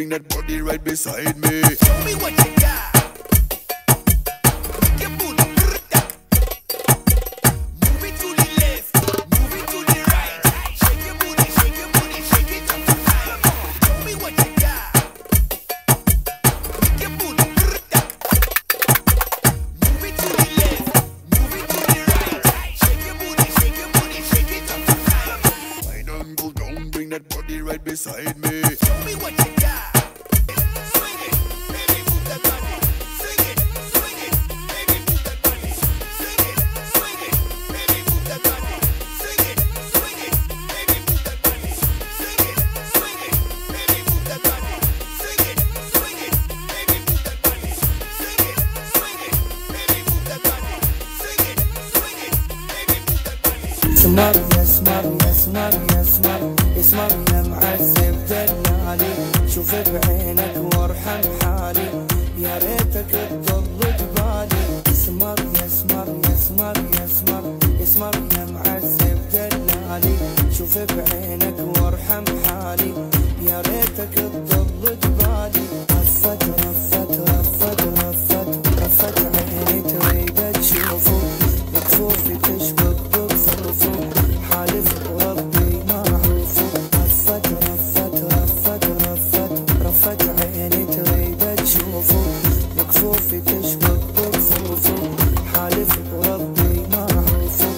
bring that body right beside me. Show me what you got. Make your booty grrrta. Move it to the left, move it to the right. Shake your booty, shake your booty, shake it up tonight. Show me what you got. Make your booty grrrta. Move it to the left, move it to the right. Shake your booty, shake your booty, shake it up tonight. Why don't go down, bring that body right beside me. Show me what you got. Swing it, baby, move that body. Swing it, baby, move that body. Swing it, baby, move that body. Swing it, baby, move that body. Swing it, baby, move that body. Swing it, baby, move that body. Swing it, baby, move that body. Swing it, baby, move that body. اسمر يا اسمر يا اسمر يا اسمر اسمر يا معذب دلالي شوف بعينك وارحم حالي يا ريتك تضل جبالي اسمر يا اسمر يا اسمر يا اسمر اسمر يا معذب دلالي شوف بعينك وارحم حالي يا ريتك تضل جبالي رفت رفت رفت رفت رفت عيني تريد تشوفه بكفوفي تشبك بكفوفه حالف وربي ما اعرفه رفت رفت رفت رفت رفت عيني تريد تشوفه بكفوفي تشبك بكفوفه حالف وربي ما اعرفه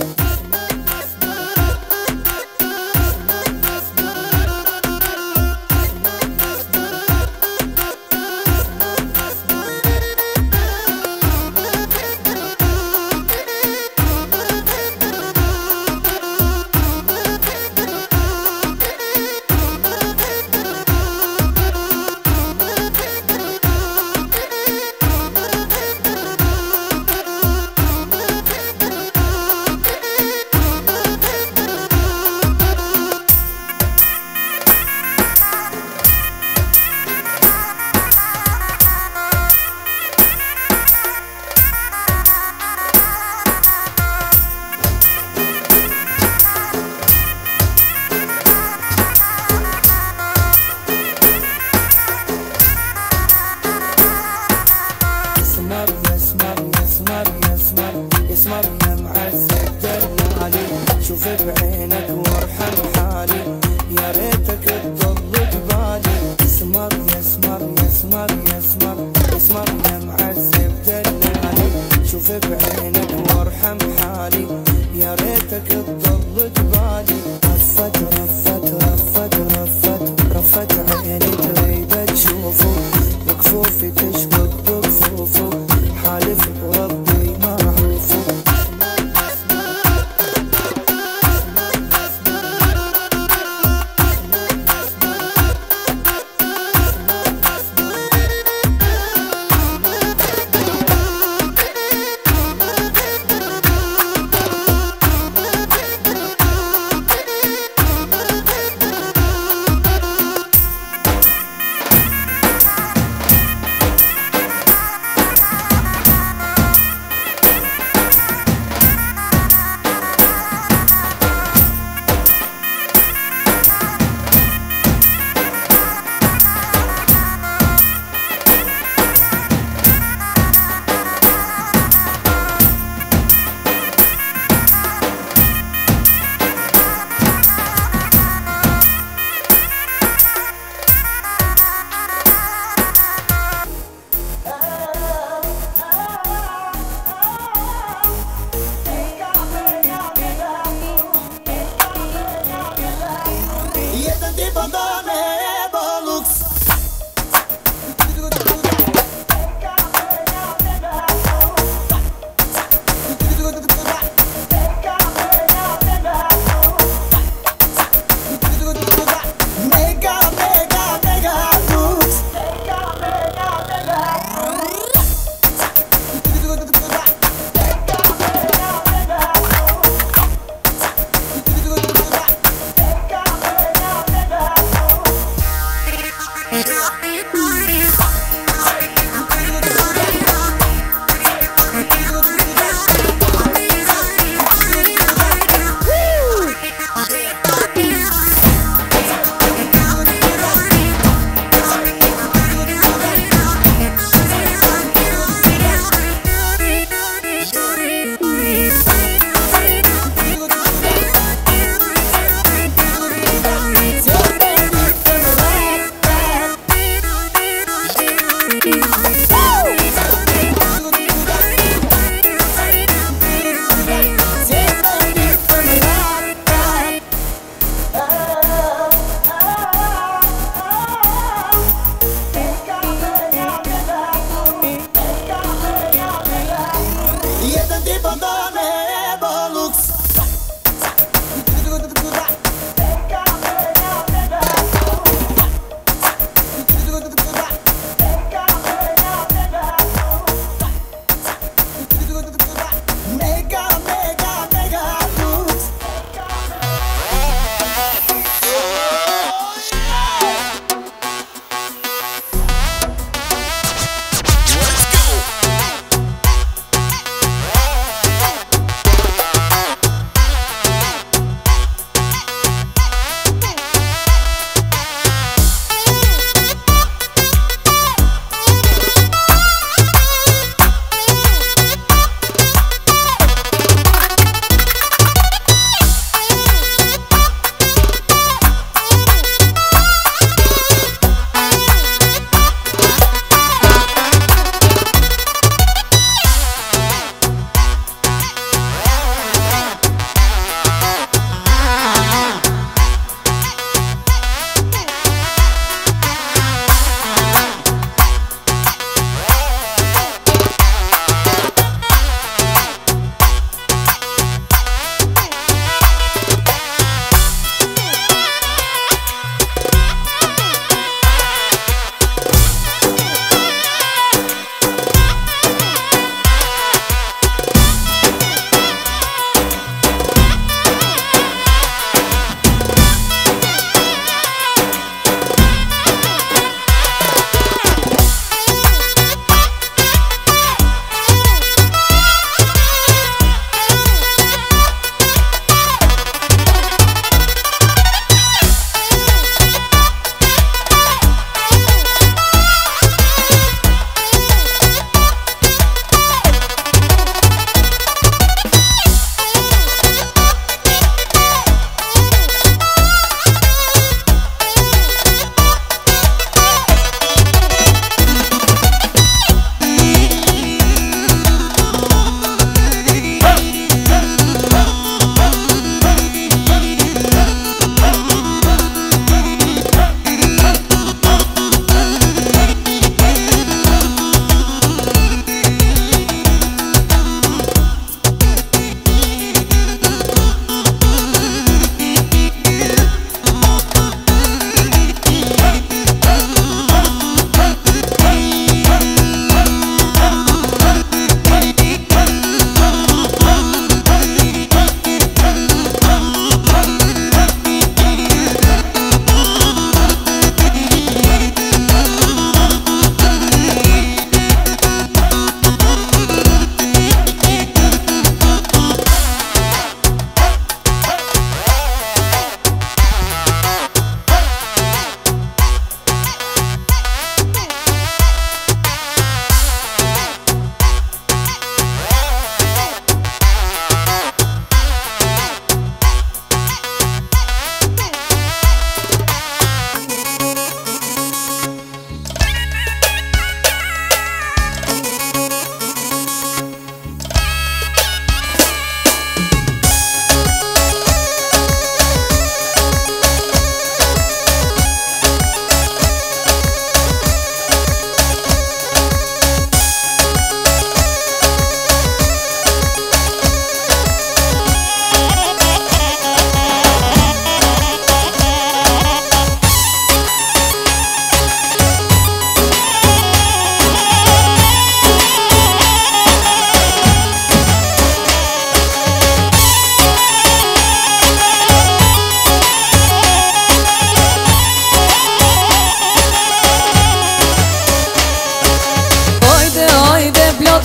اسمر يا اسمر يا اسمر يا اسمر اسمر يا معذب دلالي شوف بعينك وارحم حالي يا ريتك تضل جبالي اسمر يا اسمر يا اسمر يا اسمر اسمر يا معذب دلالي شوف بعينك وارحم حالي يا ريتك تضل جبالي رفت رفت رفت رفت رفت عيني تريد تشوفه بكفوفي تشبك بكفوفه حالف وربي ما اعرفه Jeden tipo dame Evolux. Mega, mega, mega lux.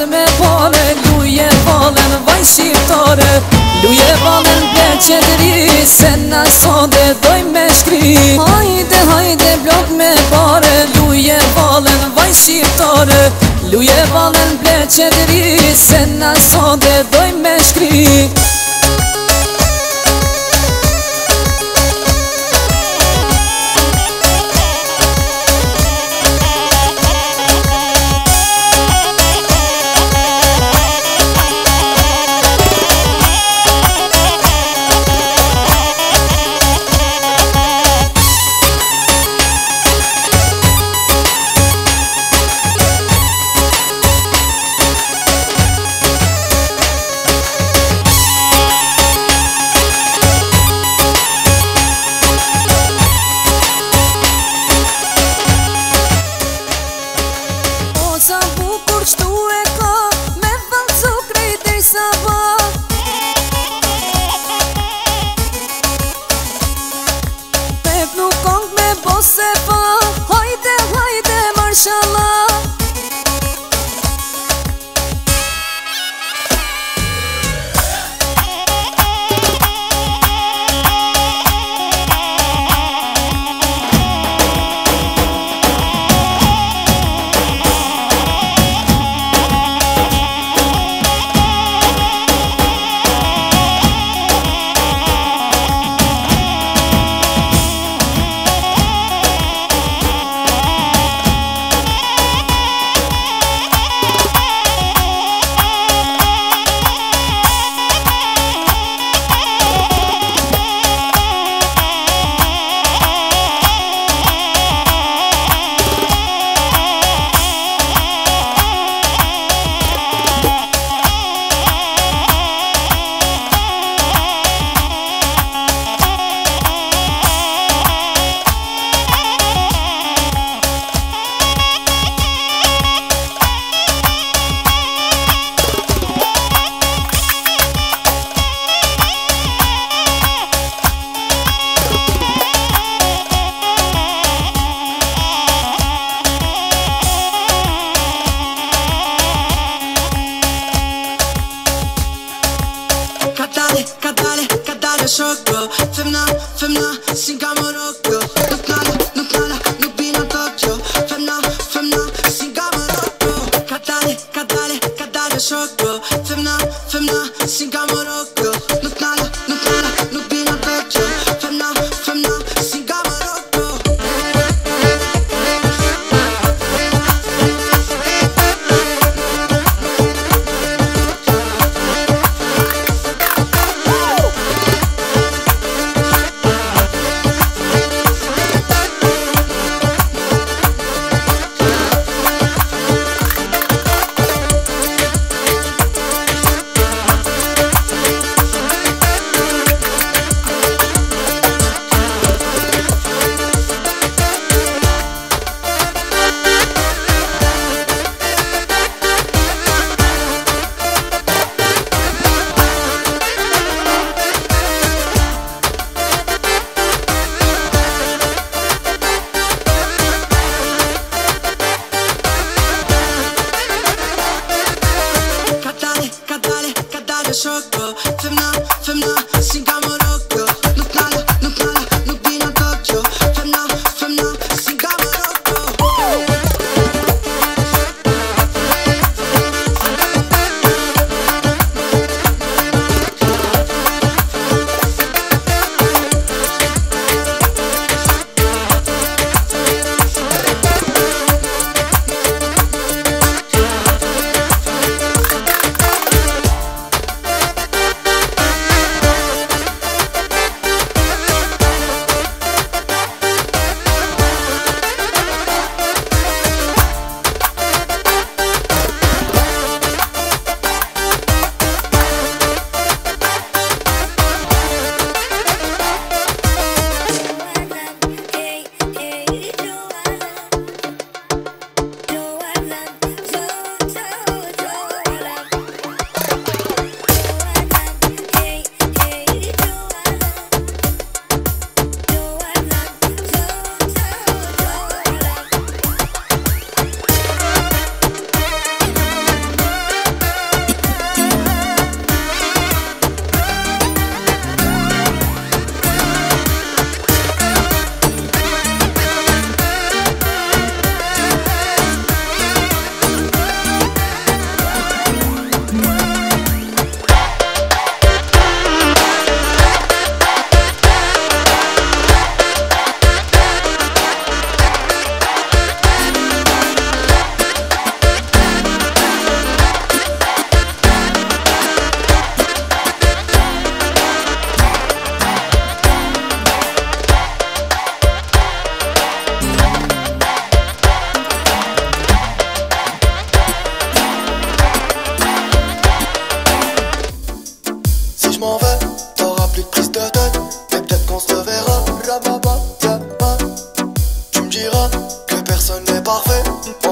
me pare, luje valen vaj shqiptare. Luje valen ble qedri, se na sode doj me shkri. Hajde, hajde blok me pare, luje valen vaj shqiptare. Luje valen ble qedri, se na sode doj me shkri.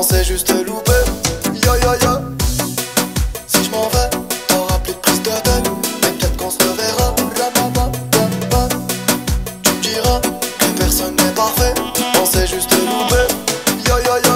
on s'est juste loupé. Yo yo yo. Si je m'en vais, t'auras plus de prise de tête. Mais peut-être qu'on se reverra. Tu me diras que personne n'est parfait. On s'est juste loupé. Yo yo yo.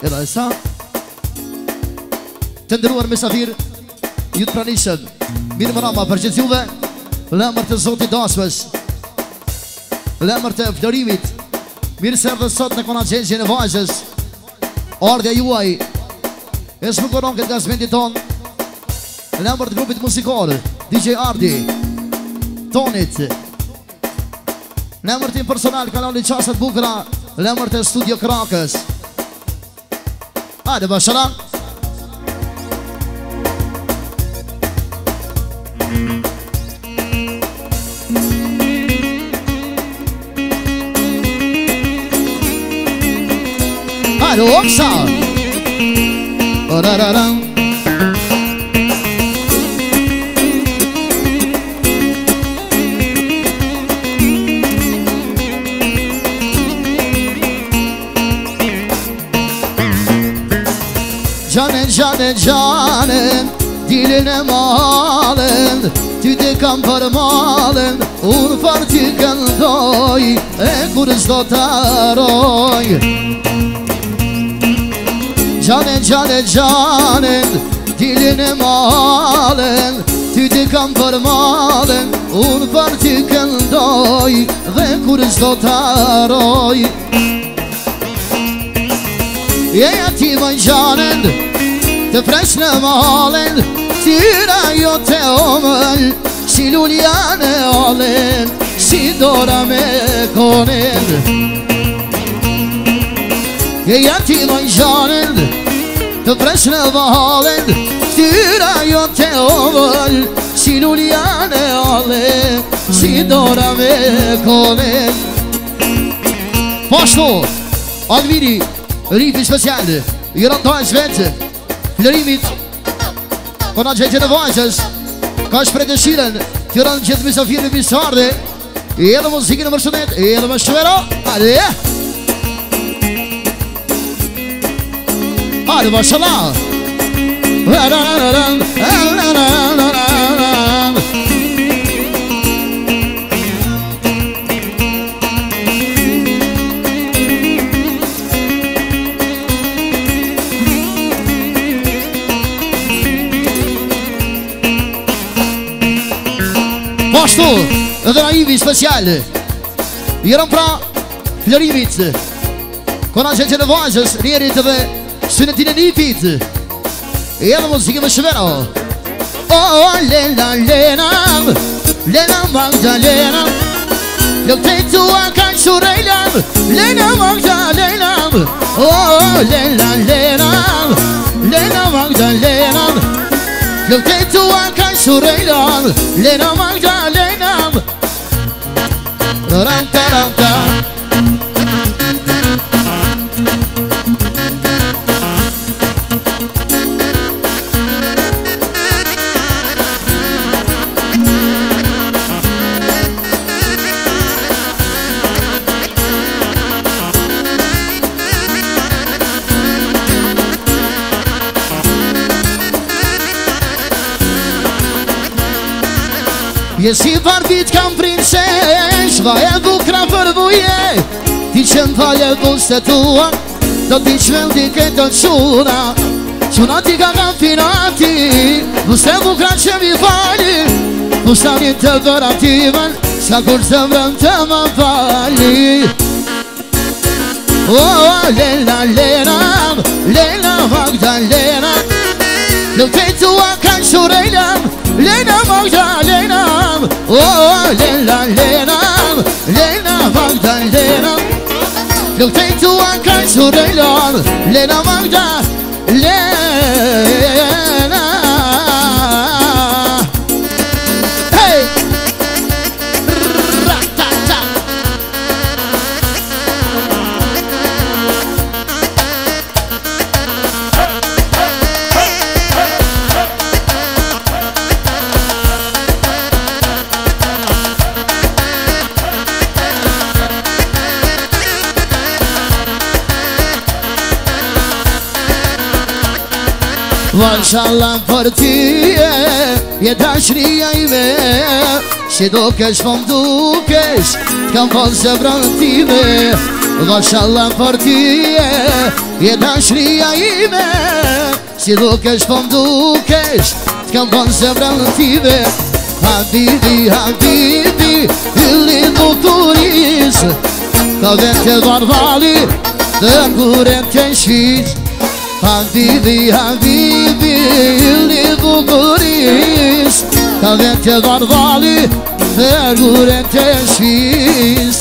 Edhe e sa të ndëruar mesafir ju të pranishëm mirë mërama për gjithë juve dhe emër të Zotit Dasmës dhe emër të Florimit mirë se erdhe sot në konagjengjën e vajzës ardhja juaj e shpëkoron këtë gazmendit ton dhe emër të grupit musikal DJ Ardi Tonit në emër tim personal kanali Qasët Bukra dhe emër të Studio Krakës. Hajde bashara hajde oksa orararam Canen diline malen ty të kam për malen unë për ty këndoj e kur s'do të aroj Canen diline malen ty të kam për malen unë për ty këndoj dhe kur s'do të aroj Jeja ti më gjanen të fresh në malen tyra jo të omën si lulja në alen si dora me konen Jeja ti më gjanen të fresh në malen tyra jo të omën si lulja në alen si dora me konen Pashto Alviri Rifi special, i rëndojnë shvetë Florimit Kona gjejtë në vajzës Ka shprej dëshiren Të rëndë gjithë misafirë në bisarde E edhe muzikin në mërshënet E edhe më shqevero Hade Hade mashallah Ashtu, edhe naivi special Jerëm pra Florimit Kona gjegje në vajzës Njerit edhe synetin e nipit E edhe muzike më shvero Oh, Lena, Lena Lena Magdalena Lëkte tua kanë shurejlam Lena Magdalena Oh, Lena, Lena Lena Magdalena Lëkte tua kanë shurejlam Lena Magdalena Ram-ta-ram-ta Jesi barbit kam princesh Vaje bukra për buje Ti që më falje buste tua Do t'i qmeldi këtë quna Quna ti ka kam finati Buste bukra që mi fali Bustanin të bëratimen Ska kur të vrëm të më fali Oh, Lena, Lena Lena Magdalena Lëkte tua kanë shurejlam Lena Magdalena Oh, Lena, Lena Lena Magdalena Lëkte tua kanë shurejlam Lena Magdalena Hey! Ra-ta-ta Mashallah për ty je dashria ime Si dukesh po m'dukesh Kam falë se vranë time Mashallah për ty E dashria ime Si dukesh po m'dukesh T'kam bon zemrën time Habibi, habibi Illi bukuris Ka vete varvali Dhe nguren të shviz Habibi, habibi Illi bukuris Ka vete varvali Dhe nguren të shviz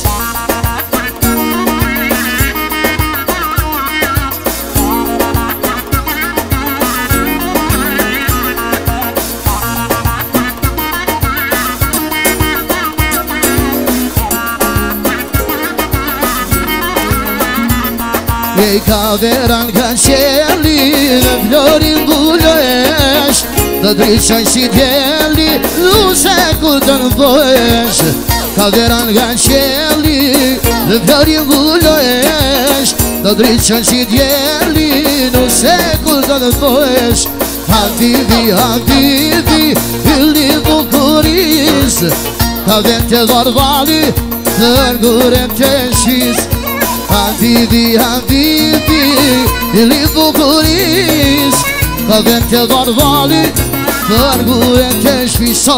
E ka veran ka qeli Në florin gullohesh Dhe dryqaj si djeli Luse kur të nëmpohesh Ka veran ka qeli Në florin gullohesh Dhe dryqaj si djeli Luse kur të nëmpohesh Habibi, habibi Illi bukuris Ka vete varvali Dhe ngurem të shviz Habibi, habibi, illi bukuris Ka vete varvali, përguren të shpisa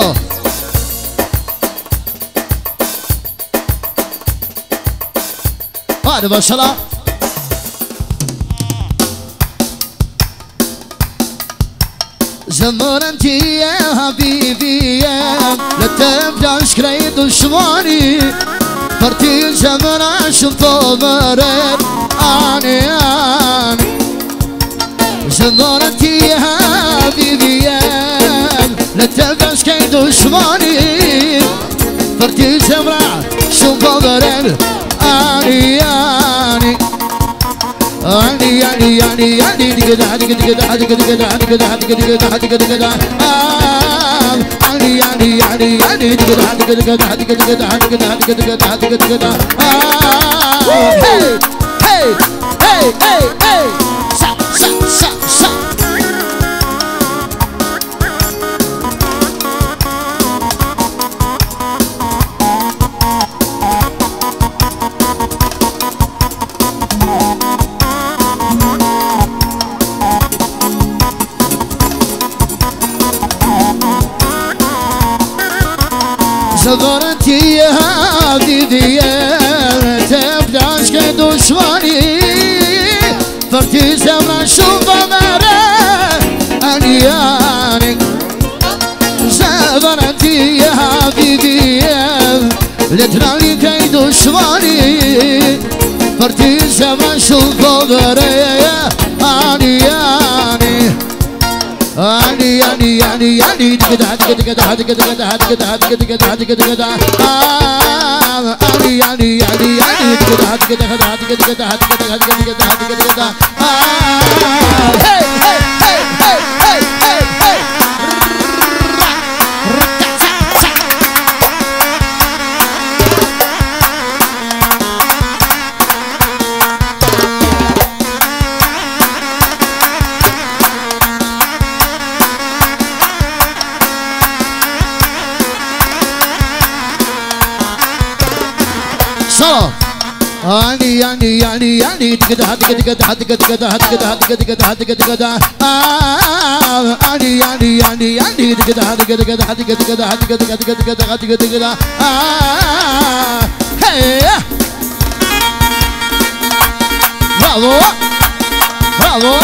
Hajde bashara Zemërën ti e habibi e Në të plash krejt dushmani Për ti zemëra shumë po mëret Ani, ani Zemërën ti e habibi e Në të plash krejt dushmani Për ti zemëra shumë po mëret Ani, ani Ani, ani, ani, ani Digada, digada, digada, digada, digada, digada, digada, digada Ani, ani, ani, ani Digada, digada, digada, digada, digada, digada, digada, digada Hey, hey, hey, hey, hey Sa, sa, sa, sa Zemërën ti e habibi e Të plash ke dushmani Për ti zemra shumë po mëre Ani, ani Zemërën ti e habibi e Letrali ke dushmani Për ti zemra shumë po mëre Ani, ani Ani, ani, ani, ani Digada, digada, digada, digada, digada, digada, digada, digada, digada Ani, ani, ani, ani Digada, digada, digada, digada, digada, digada, digada, digada Hey, hey, hey, hey, hey, hey, hey Ani, ani, ani, ani Digada, digada, digada, digada, digada, digada, digada, digada, digada Ani, ani, ani, ani Digada, digada, digada, digada, digada, digada, digada, digada, digada, digada Hey Bravo Bravo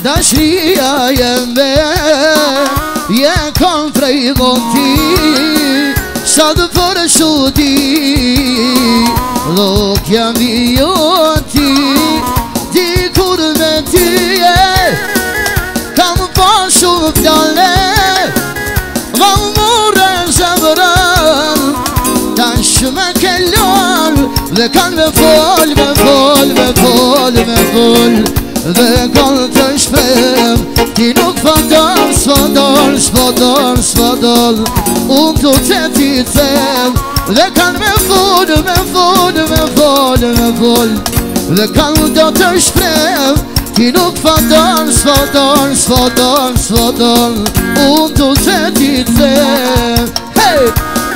Dashria jembe Je kam prej dhoti Sa dë përshuti Dhok jam i joti Dikur me ty Kam pa shumë fjale Dha mure zemrën Tash me kellon Dhe kan me fol, me fol, me fol, me fol Dhe kan të shpem Ti nuk fadal, s'fadal, s'fadal, s'fadal Unë të të ti them Dhe kan me fol, me fol, me fol, me fol Dhe kan të shpem Ti nuk fadal, s'fadal, s'fadal, s'fadal Unë të ti them Hey!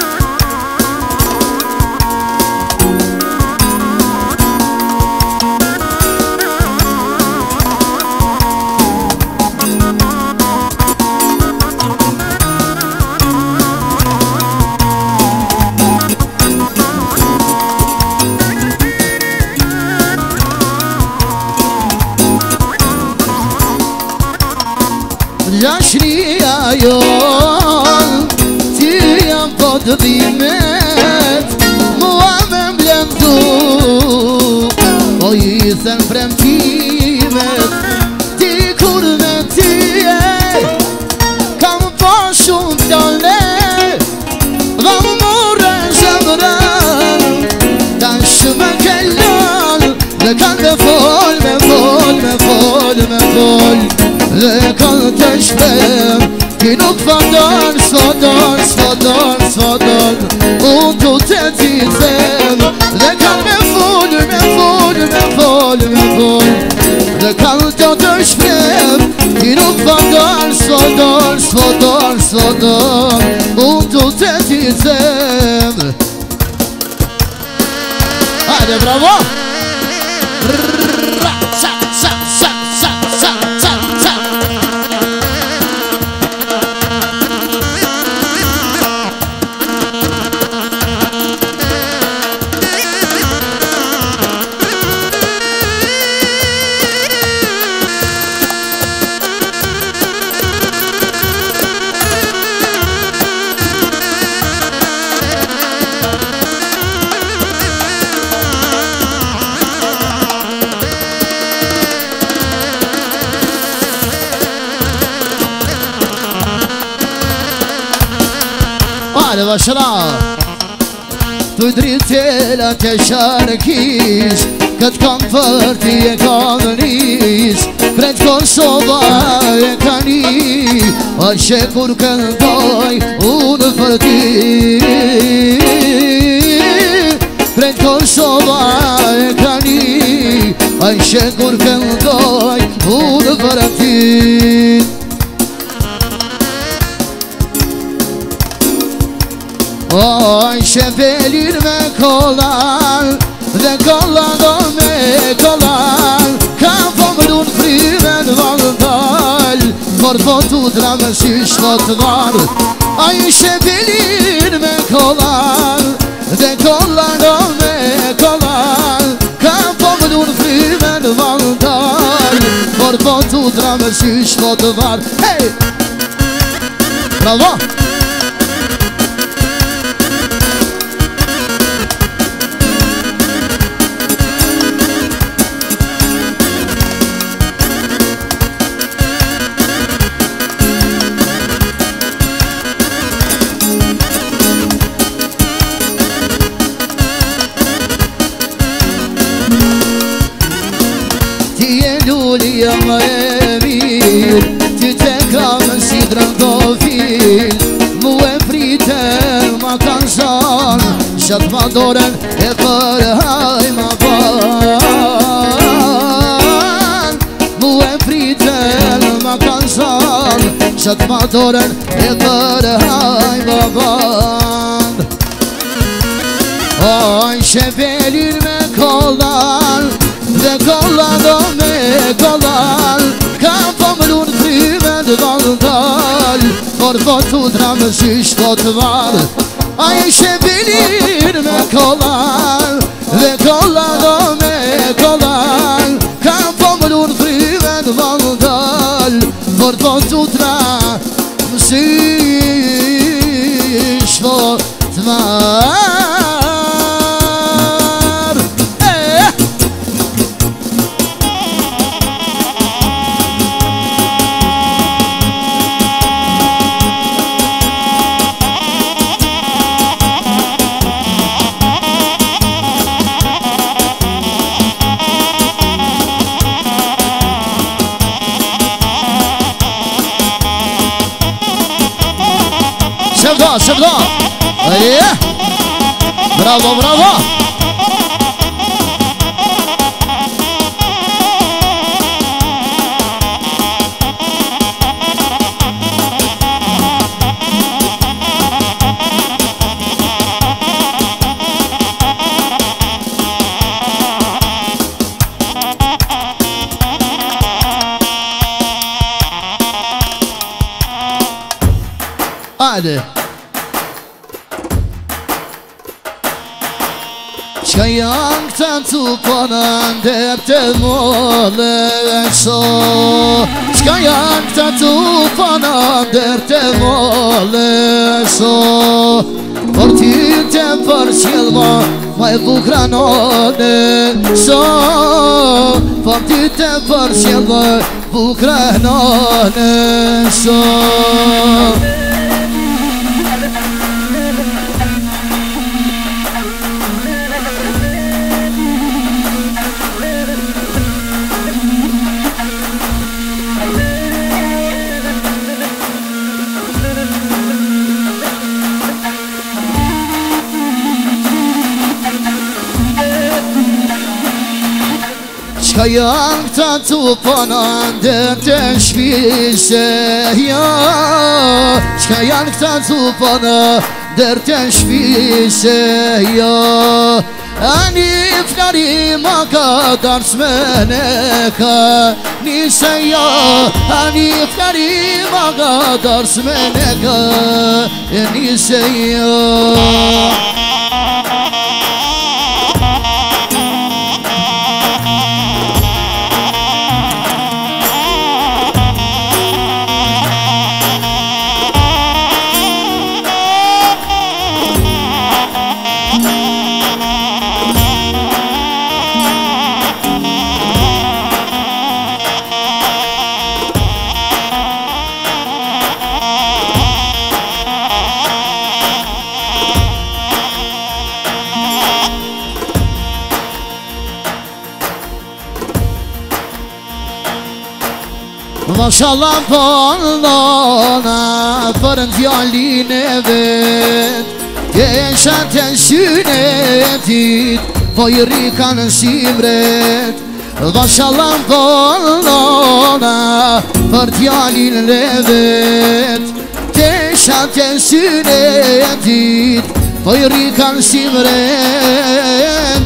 Gjashria jon Ti jam po të dhimet Mua me mblendu Po i thën premtimet Ti kur me ti Kam po shumë fjale Dha më more zemrën Tash me kellon Dhe kan me fol, me fol, me fol, me fol Dhe kan të shpem Ti nuk fadal, s'fadal, s'fadal, s'fadal Unë të ti them Dhe kan me fol, me fol, me fol, me fol Dhe kan të shpem Ti nuk fadal, s'fadal, s'fadal, s'fadal Unë të ti them Hajde, bravo! Hajde vashra Tu dritela të sharkish Këtë kam për ti e kam nis Krejt Kosova e ka ni A që kur këndoj unë për ti Krejt Kosova e ka ni A që kur këndoj unë për ti Oj, shepelin me kollan Dhe kollan do me kollan Ka po më dun frimen valdal Por po tu dramësish po të var Oj, shepelin me kollan Dhe kollan do me kollan Ka po më dun frimen valdal Por po tu dramësish po të var Hey! Bravo! Lulja më e mirë Ty te kam si drëndofil Mu e friten ma kanë zon Shatë ma doren e përhaj ma ban Mu e friten ma kanë zon Shatë ma doren e përhaj ma ban Oj, shepelin me kollan Dhe kollan do me kollan Ka po më lunë frimen të valdal Por po tu dramësish po të var A i shepelin me kollan Dhe kollan do me kollan Ka po më lunë frimen të valdal Për të tutra Mësish po të marë Sevda Bravo, bravo Hadi Qka janë këta të ponën Dër të mollë so Qka janë këta të ponën Dër të mollë so Por ty të përqilma Ma e bukra none so Por ty të përqilma Bukra none so Qka janë këta të ponën Dër të shpise Qka janë këta të ponën Dër të shpise Ani flari ma ka darës me neka Nise Ani flari ma ka darës me neka Nise Mashallah pëllona për në djallin e vet Jesha të synetit po i rika në simret Mashallah pëllona për djallin e vet Jesha të synetit po i rika në simret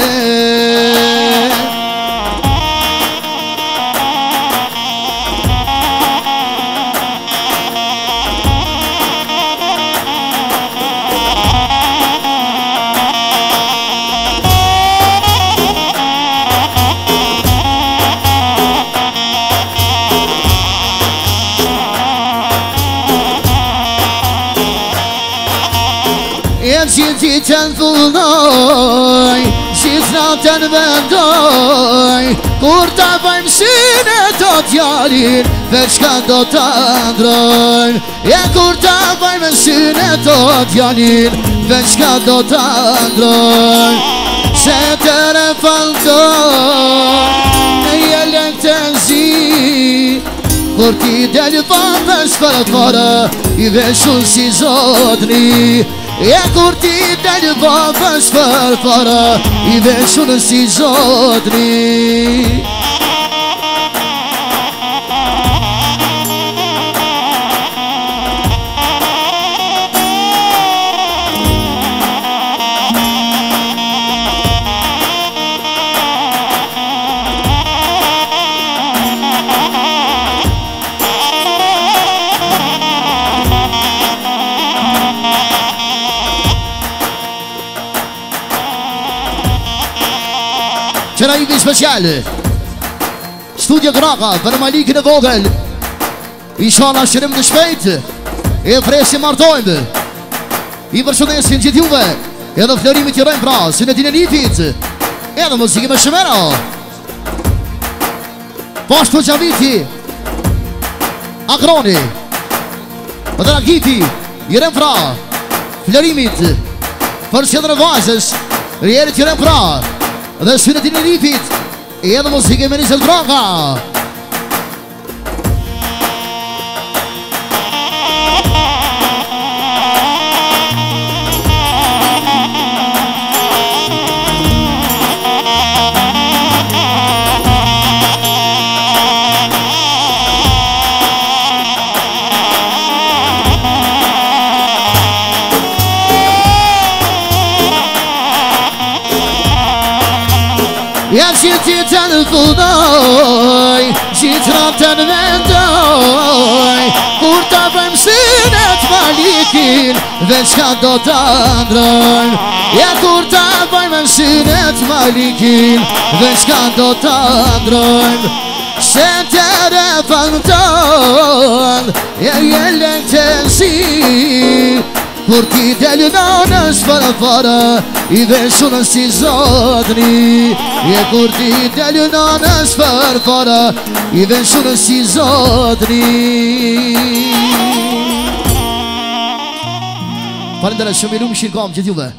Gjithi të në thulloj Gjithë natën vendoj Kur ta bëjmë syne të djalin Veç ka do të ndrojnë Kur ta bëjmë syne të djalin Veç ka do të ndrojnë Se të refaldoj Në jelen të zi Kur ti delë vapës për fara I veshun si zotri Kur ti delë vapës për fara I veshun si zotri Qëra i speciale Studio Graka për Malikën e vogël Inshallah shërim të shpejt. E presim martojmë. I përshëndesim gjithë juve. Edhe flerimit i rëjmë pra, Sunetin e Nitit. Edhe muzikë me shëmera. Pashtu Gjaviti, Agroni, edhe Ragiti, i rëjmë pra, flerimit, për qëndrë vajzës, rjerit i rëjmë pra, edhe Sunetin e Nitit, edhe muzikë me Nisel Dranga. Ja gjithi të në fudoj, gjithë ratën vendoj, kur të bëjmë synet malikin, veç ka do të ndrojmë. Ja kur të bëjmë synet malikin, veç ka do të ndrojmë. Se të refakton, ja jelen të si, kur ti delë nanës fara, i veshunën si zotëni. E kur ti delë nanës fara, i veshunën si zotëni. Falendere shumë i lumë shirkam gjithë juve.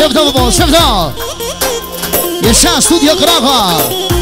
شفتها بابا شفتها يشان استوديو قراغة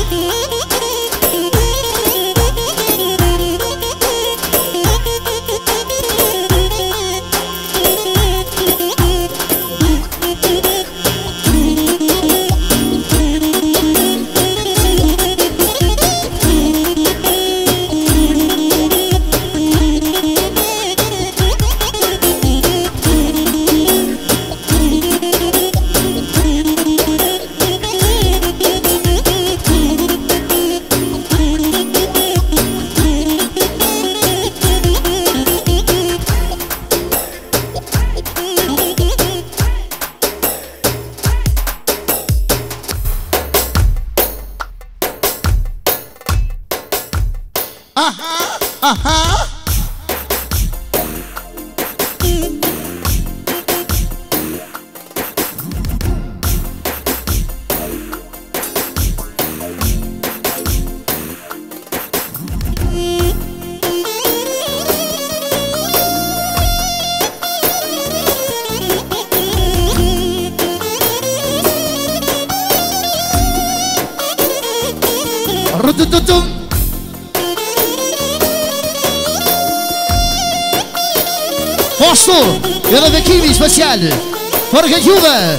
ردددم Posto, يلا بكيمي سبيسيال فرقة جوبة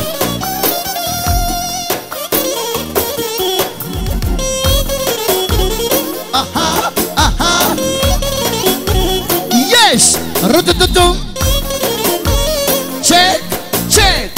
اها اها يس ردددم تشيك تشيك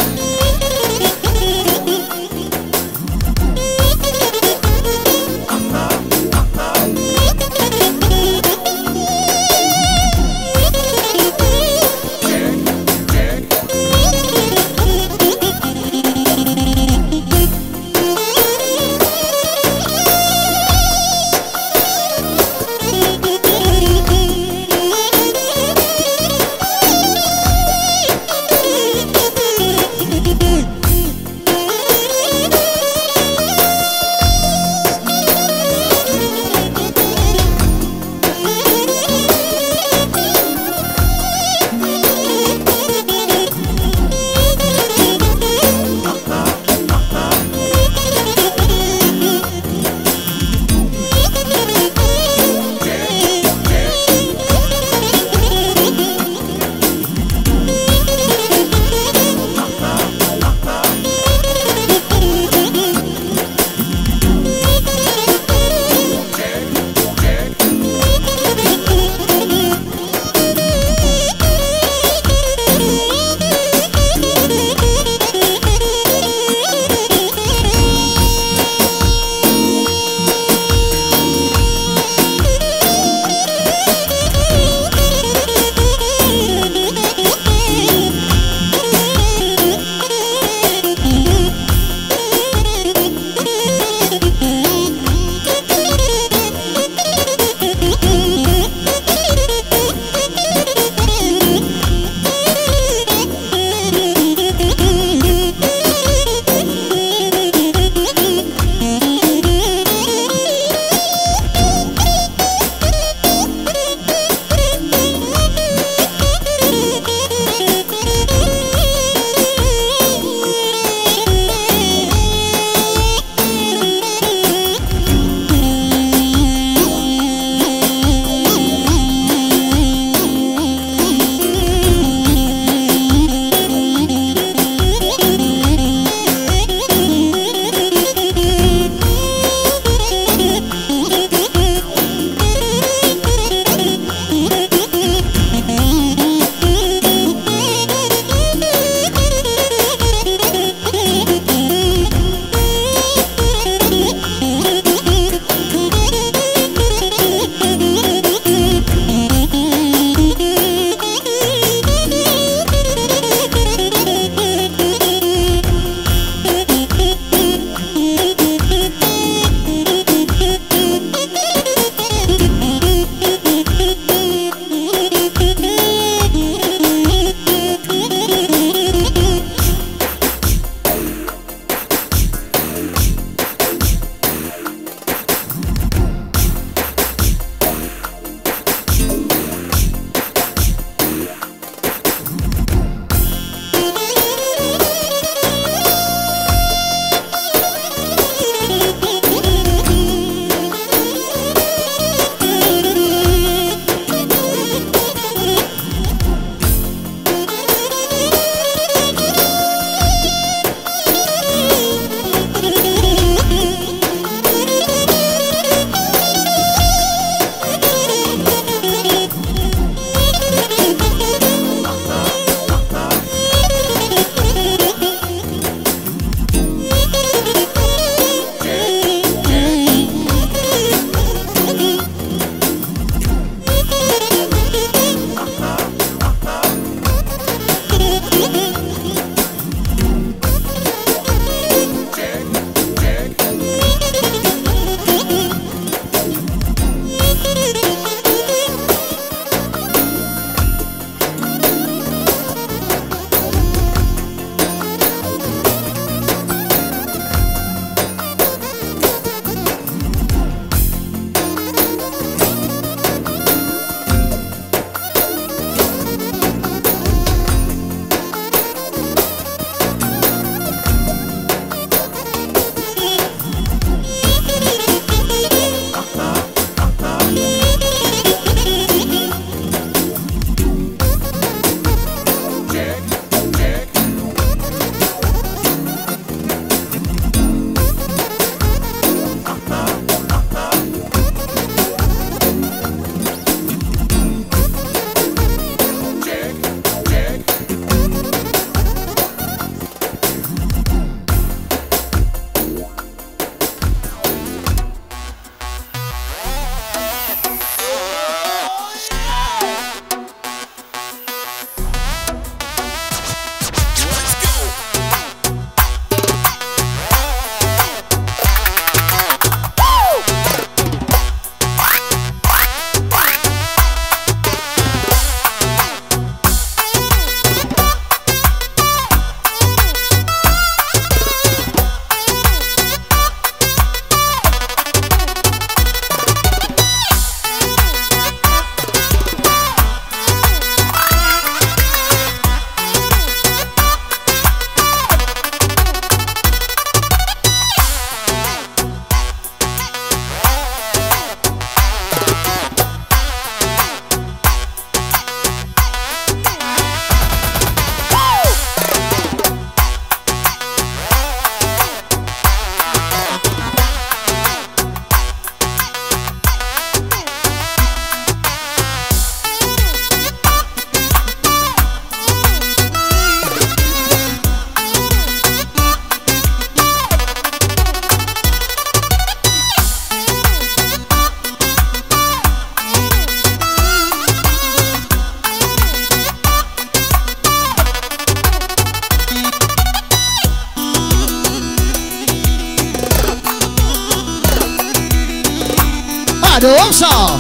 هادو ومصا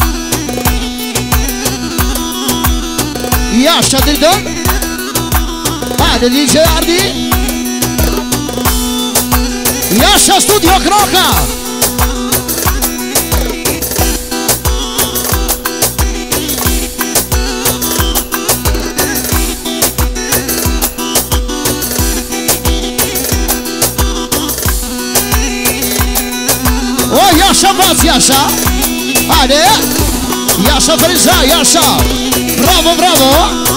يا شديدون هذا دي جي عردي يا شا استوديو كروكا ياشا باز ياشا هذا ياشا فريزا ياشا برافو برافو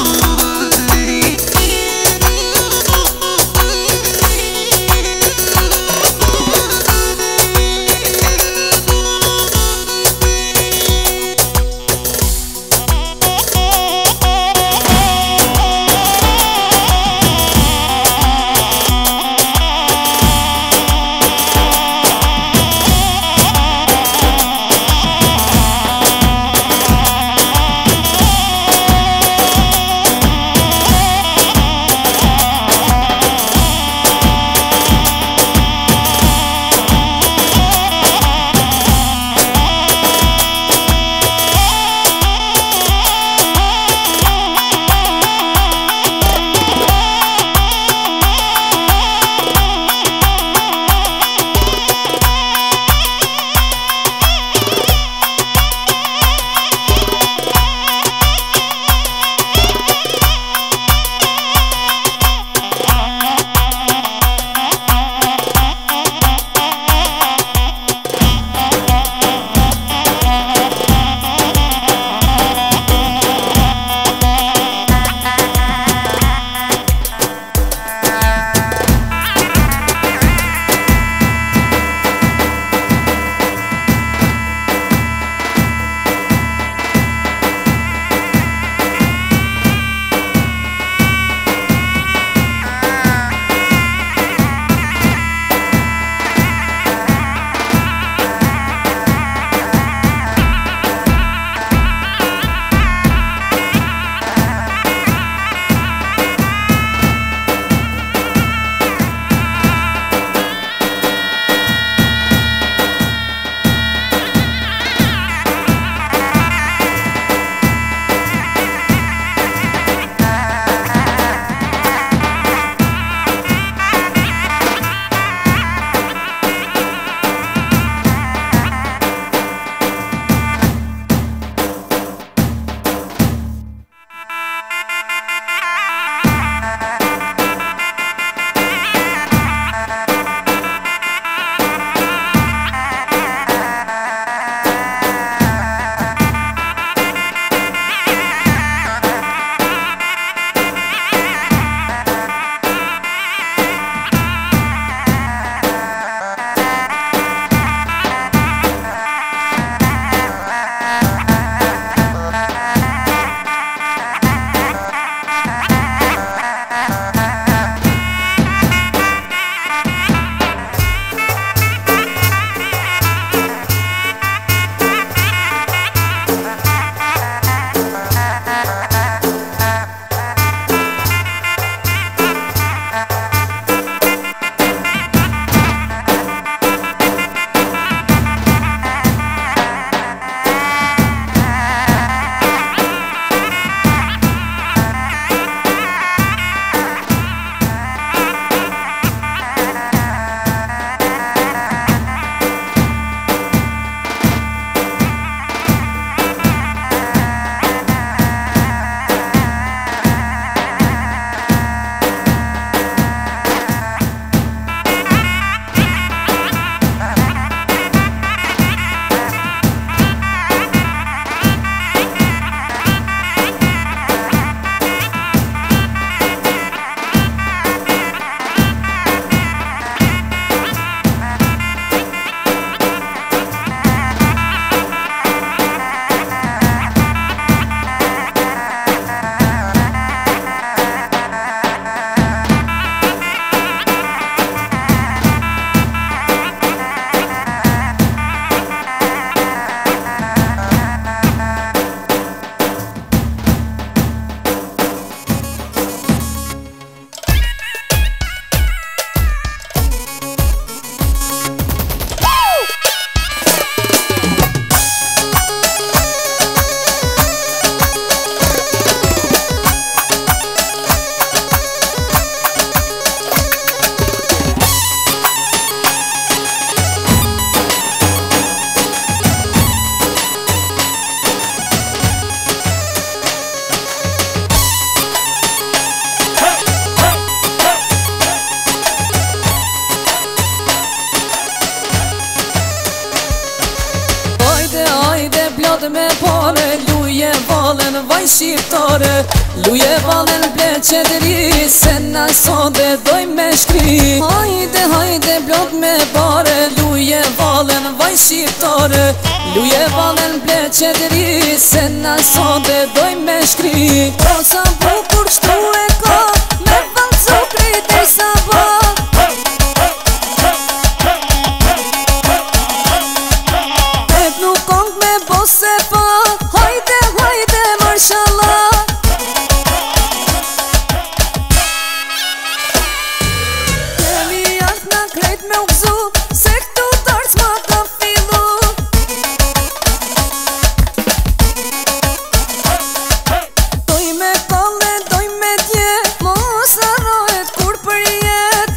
me pare, luje valen vaj shqiptare, luje valen bleqe dëri, se na sode doj me shkri. Hajde, hajde blot me pare, luje valen vaj shqiptare, luje valen bleqe dëri, se na sode doj me shkri. O sa bukur shtu e ka, me val cukri dhe sa bak. Se pa, hajde, hajde, marshallah. Kemi art na krejt me u gzu, se këtu darts ma ka fillu. Doj me kalle, doj me dje, mos arrohet kur për jet.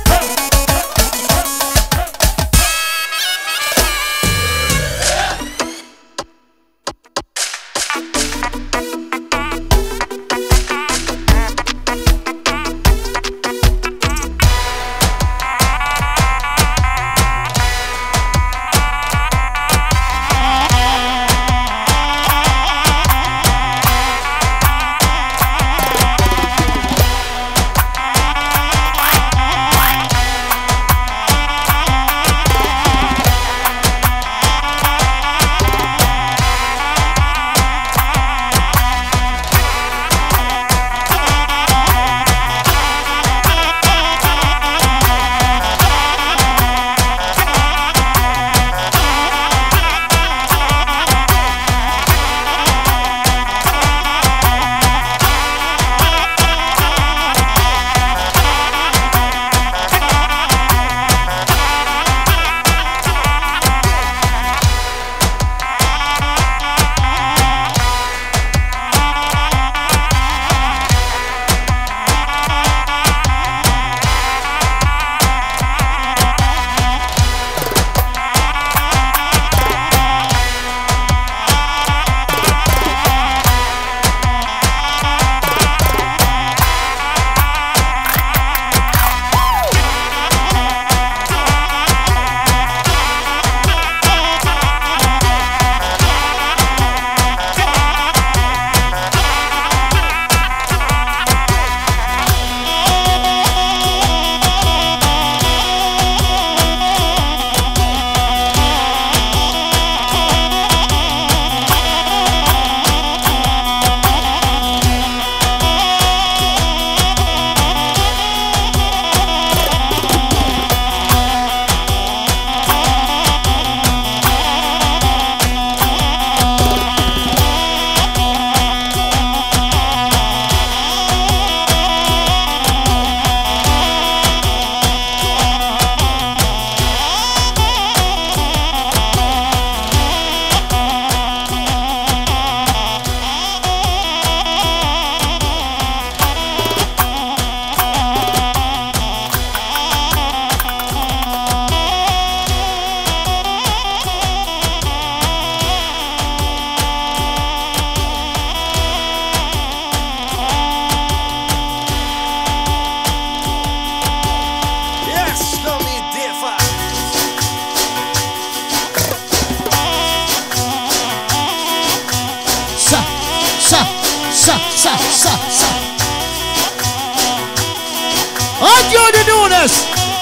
Adjoni Nunes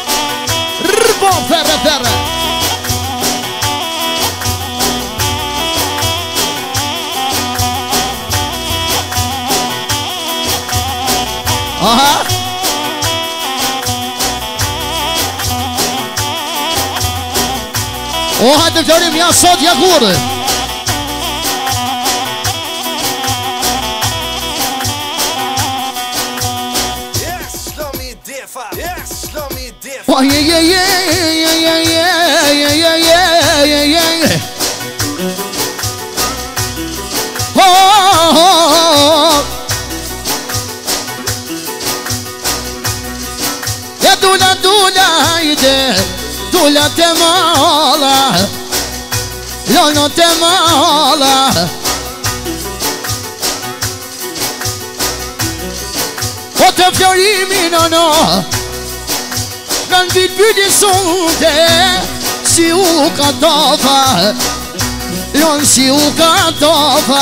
Rbon ferre ferre Aha O hajde florim ja sot ja gurë Oh yeah yeah yeah yeah yeah yeah yeah yeah yeah yeah Oh Ya dula dula haydi Dula temala Lono temala O te fiorimi no no Kan vit bydde sonde Si u ka dafa Lon si u kartofa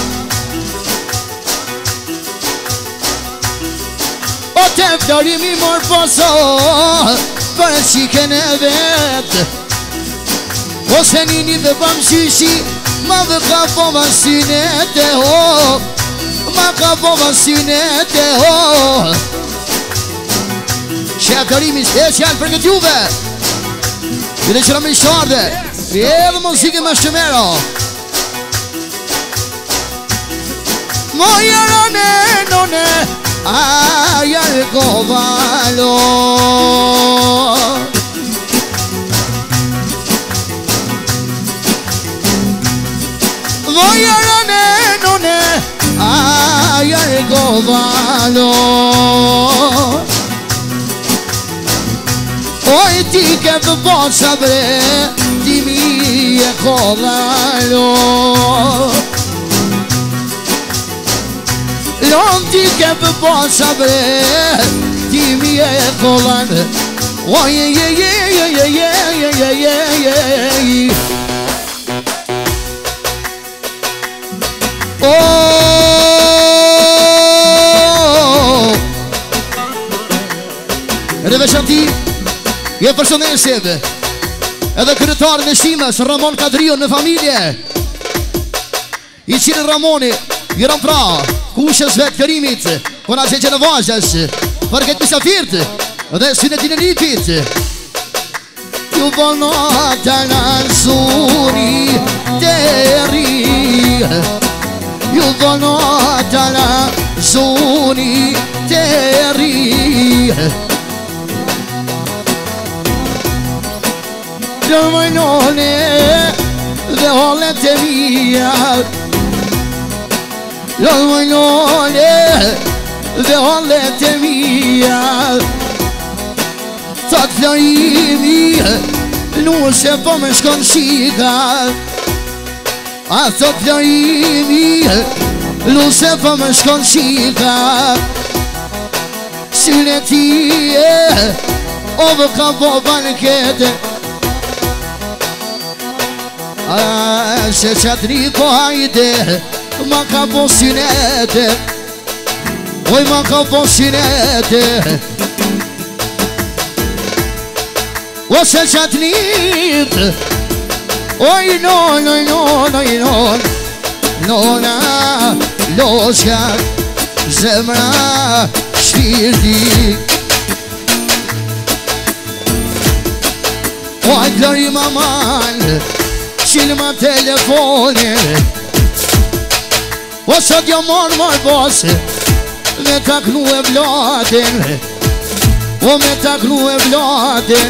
O te florimi mor poso Për qiken e vet Ose nini dhe bëm shishi Ma dhe ka po ma synete ho Ma ka po ma synete ho Shef florimi special për këtë juve Dhe që në me sharde Edhe muzike me shëmero Moja rane none Ajar kovalo Moja rane none Ajar kovalo Oj ti ke të posa bre Ti mi e kovalo Lon ti ke të posa bre Ti mi e kovalo Oj je Edhe veçanti Je personesjeve Edhe kryetarën e shtimës Ramon Kadrion në familje I qire Ramoni Gjëram pra Kushës vetë kërimit Kona që në vazhës Për këtë misafirt Dhe synetin e nipit Ju bonata në suri Të ri Ju bonata në suri Të ri Lërmojnone dhe hallet e mija Lërmojnone dhe hallet e mija Thot florimi nuse po me shkon shika A thot florimi nuse po me shkon shika Syne tije Ove ka po bankete Se qatë riko hajde Ma ka po synete Oj ma ka po synete O se qatë nit Oj non Nona Loshka Zemra Shpirti Oj glori maman Qilma telefonin O sot jo marr bose Me taknu e vladin O me taknu e vladin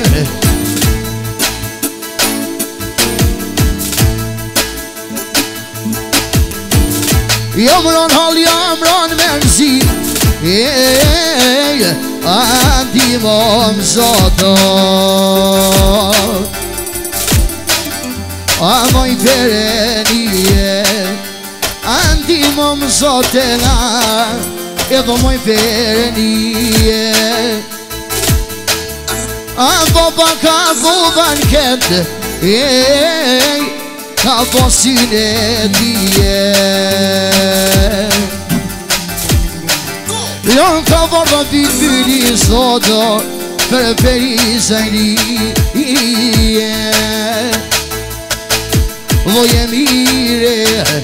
Jam ron hall, jam ron mërzi Andi mom zotor A moj perenie Andi mom zotena Edo moj perenie A baba ka buban kende Ka posine tije Jon ka vorba bitbyli soto Për perisajni Voje mire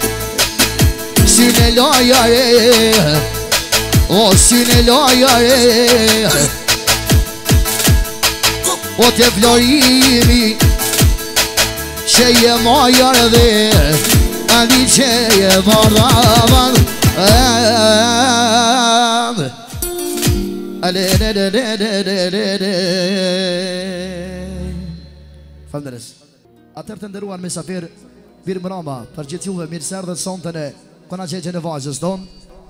Syne lojare O syne lojare O te florimi Që je majar dhe Andi që je mardavan Falënderes Atër të ndëruar mesafir Mirë mërama Për gjithë juve mirë sërë dhe sontën e Kona qeqe në vazhës tonë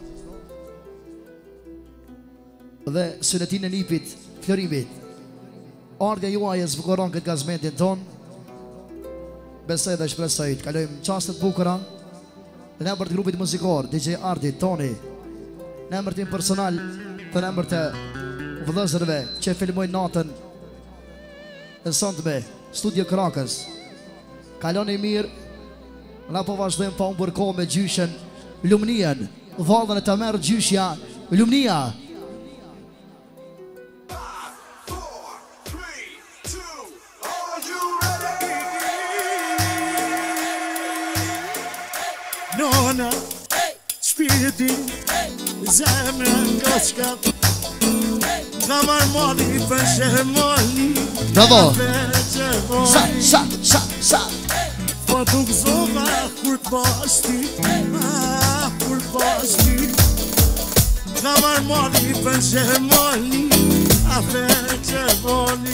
Dhe synetin e nipit Florimit Ardja juaj e zbukuron këtë gazmentin tonë Besoj dhe shpresoj të kalojmë qastet bukura Në emër të grupit muzikor DJ Ardi, Toni Në emër tim personal Të në emër të vëllëzërve Që filmojnë natën E sontme Studio Krakës Kaloni mirë Na po vazhdojmë pa unë bërko me gjyshen Lumnien. Vallën e të merë gjyshja Lumnia. 5, 4, 3, 2, are you ready? Nona, spiriti, zemrën nga shka Nga marmali për shemoli Bravo. Sa Sa Po tuk zova kur t'bashti Kur t'bashti Nga marmali për shemoli A feqevoli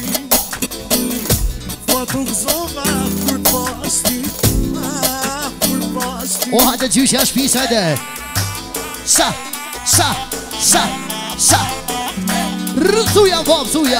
Po tuk zova kur t'bashti Kur t'bashti O hajde gjyshja shpis hajde. Sa Rëzuja vëm zuja.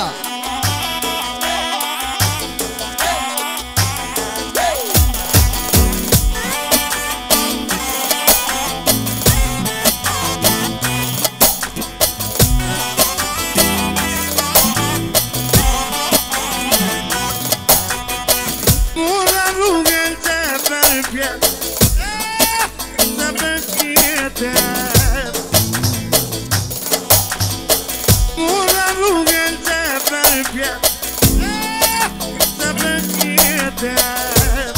Mura rrugën të përpjet Të përpjetet Mura rrugën të përpjet Të përpjetet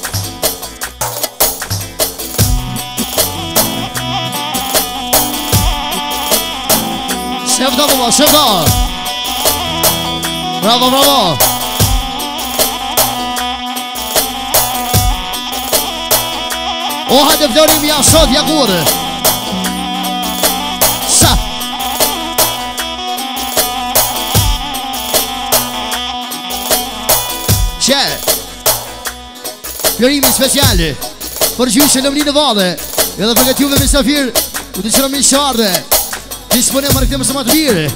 Shevda baba, shevda. Bravo. O hajde vlorim ja sot ja kurë. Sa Që Florimi speciali për gjyshën Lumni në Valle. Edhe për këtë juve misafir u të qëra misharde. Disponem më rëkëtë mësë më të mirë.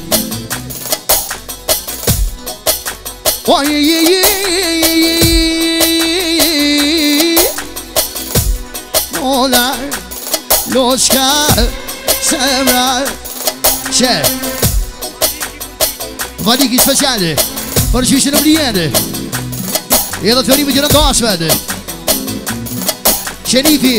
Olar Loçka Semrar Që Valiki speciali për gjyshën Lumni. Edhe Florimi të rëndashme. Sherifi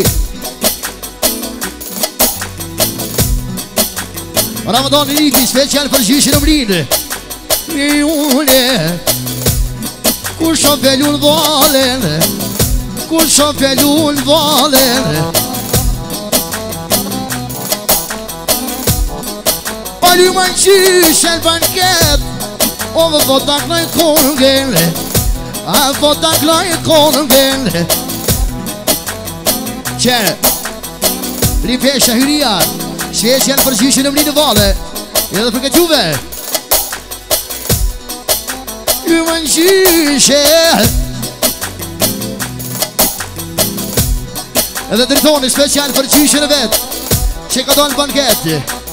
Ramadan Rifi special për gjyshën Lumni. Une Kur shon felun valen Kur shon felun valen Pali më në gjyshën banket O vë votak në i kongen A votak në i kongen Qere Ripesha hyria Special për gjyshën Lumni në Valle. Edhe për këtë juve Ju më në gjyshe Edhe dritoni special për gjyshën e vetë Që ka donë banket.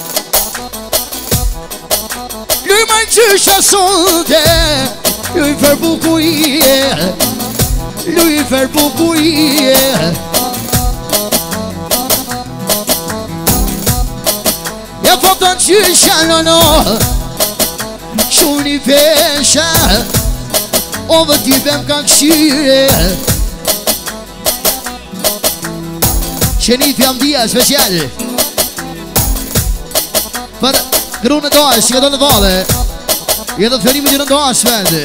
Ju më në gjyshe sonde Ju i fer bukurie Ju i fer bukurie Ja fotën gjysha në Shumë një pesha O vë typem ka këshyre Që një fjamdia speciali për grunë të ashtë që ka do në Valle. Edhe të Florimi të rëndosh vende.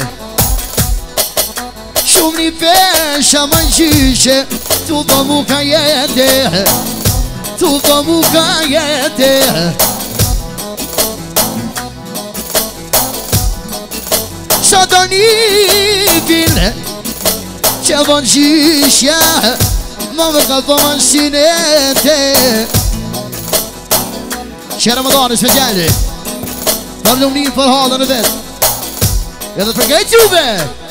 Shumë një pesha më në gjyshe Tu po mu ka jete Tu po mu ka jete Sa do një file Që von gjyshja Më më ka po më në sinete Që Ramadani speciali Për Lumni për halën e vetë Edhe për këtë juve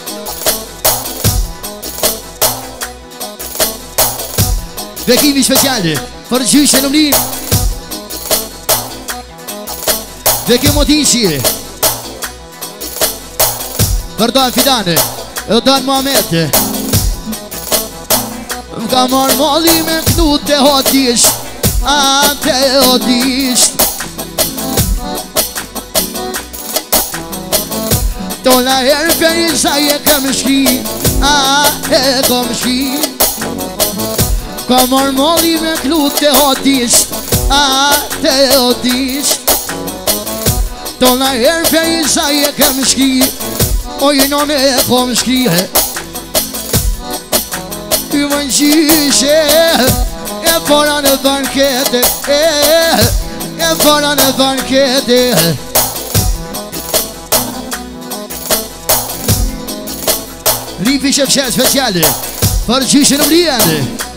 Vekimi speciali për gjyshën Lumni Vekim Otici për Dan Fidane edhe Dan Mohamed Më ka marrë mali me këtu të hotisht A të hotisht Tola herë për i sa e kam shki A e kom shki Ka marrë molli me klut të hodisht A të hodisht Tona herë për i saj e kem shki O i non e kom shki I më gjyshe E fara në bankete E fara në bankete Rifi Shefqet speciale Për gjyshe në mrijende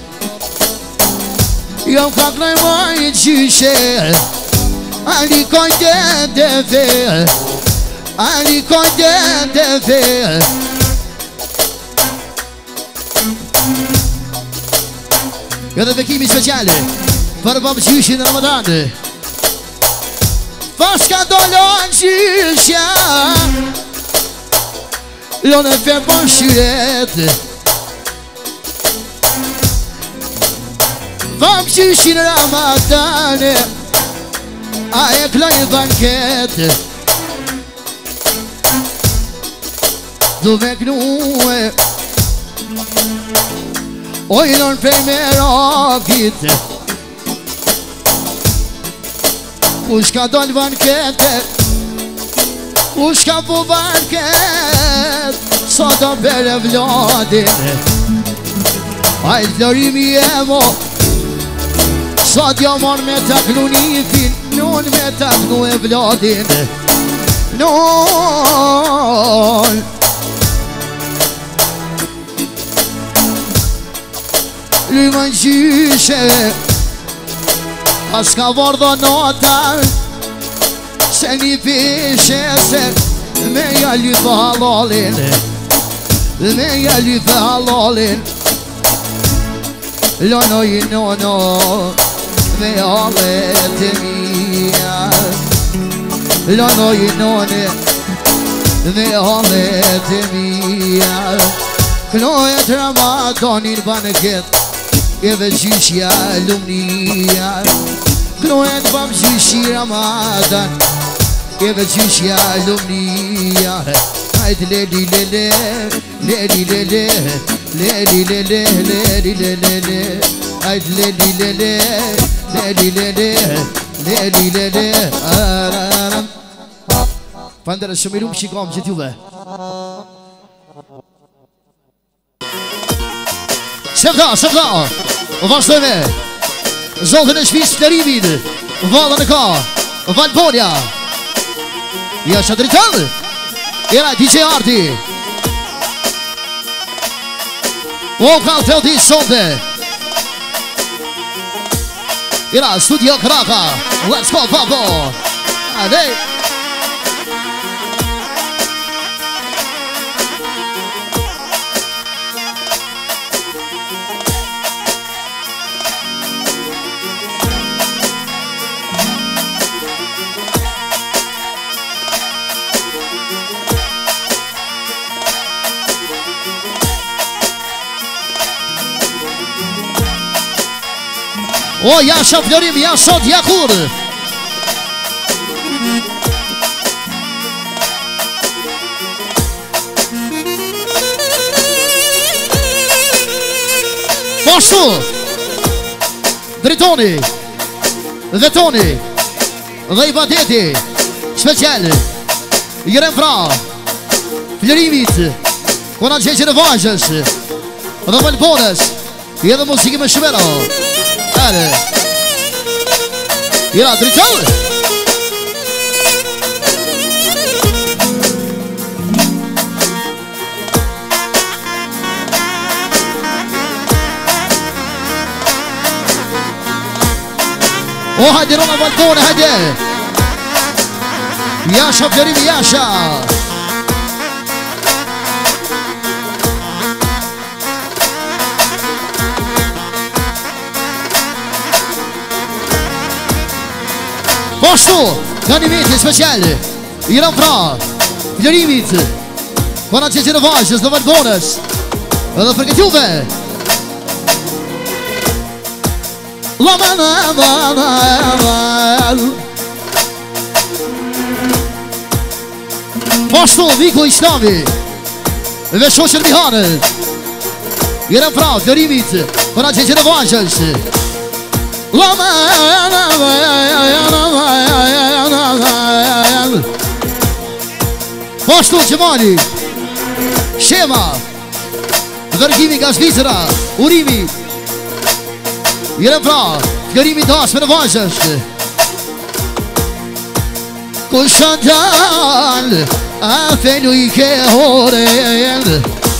Jam ka kloj maj gjyshe Ali kojte të fe Ali kojte të fe Edhe bekimi speciale Për bab gjyshin në Ramadan Pas ka dolon gjysha Lone fe bon shyret Bab gjyshin në Ramadan A e kloj banket Du me knue Ojnon prej me rakit Kush ka doll banket Kush ka po banket Sa do bere vladin Ajt florimi e mo Sa t'ja mar me taklu nifin Non me taklu e vladin Non Lyman gjyshe As ka vardha notan Se një pishe se Me jali për halalin Me jali për halalin Lono i nono Me halet e mija Lono i none Me halet e mija Knojet Ramadanin banket Eve gjyshja lumnia Knojet bab gjyshi Ramadan Eve gjyshja lumnia Hajt leli lele Leli lele Leli lele Leli lele Hajt leli lele Leli lele Leli lele Pandere shumirum shikom që t'juve Sevda, sevda Vazhdojme Zotën e shpis flerimin Valën e ka Valponja Ja që dritan Era DJ Arti Vokal Felti Sonde Era Studio Kraka Let's go Pablo Adej O, Jasha Florim, Jasha Djakur Poshtu Dritoni Vetoni Dhe i Badeti Special Jerem Fra Florimit Kona gjeqe në vajgjës Dhe Valponës Edhe muziki me Shmero Hale Jera drital O hajde Rona Valpone hajde Jasha Florim Jasha Poshtu, ganimiti special Iran Fra Florimit Kona që në vajgjës dhe Valponës Edhe për këtë juve Poshtu, Viko Islami Dhe Shoqër Mihanët Iran Fra, Florimit Para a gente de Vojas. Posto Timoni. Shema. Vergimi Gazvizra. Urimi. Irevra. Garimi Das para Vojas. Kushandal. Afenu ike horel.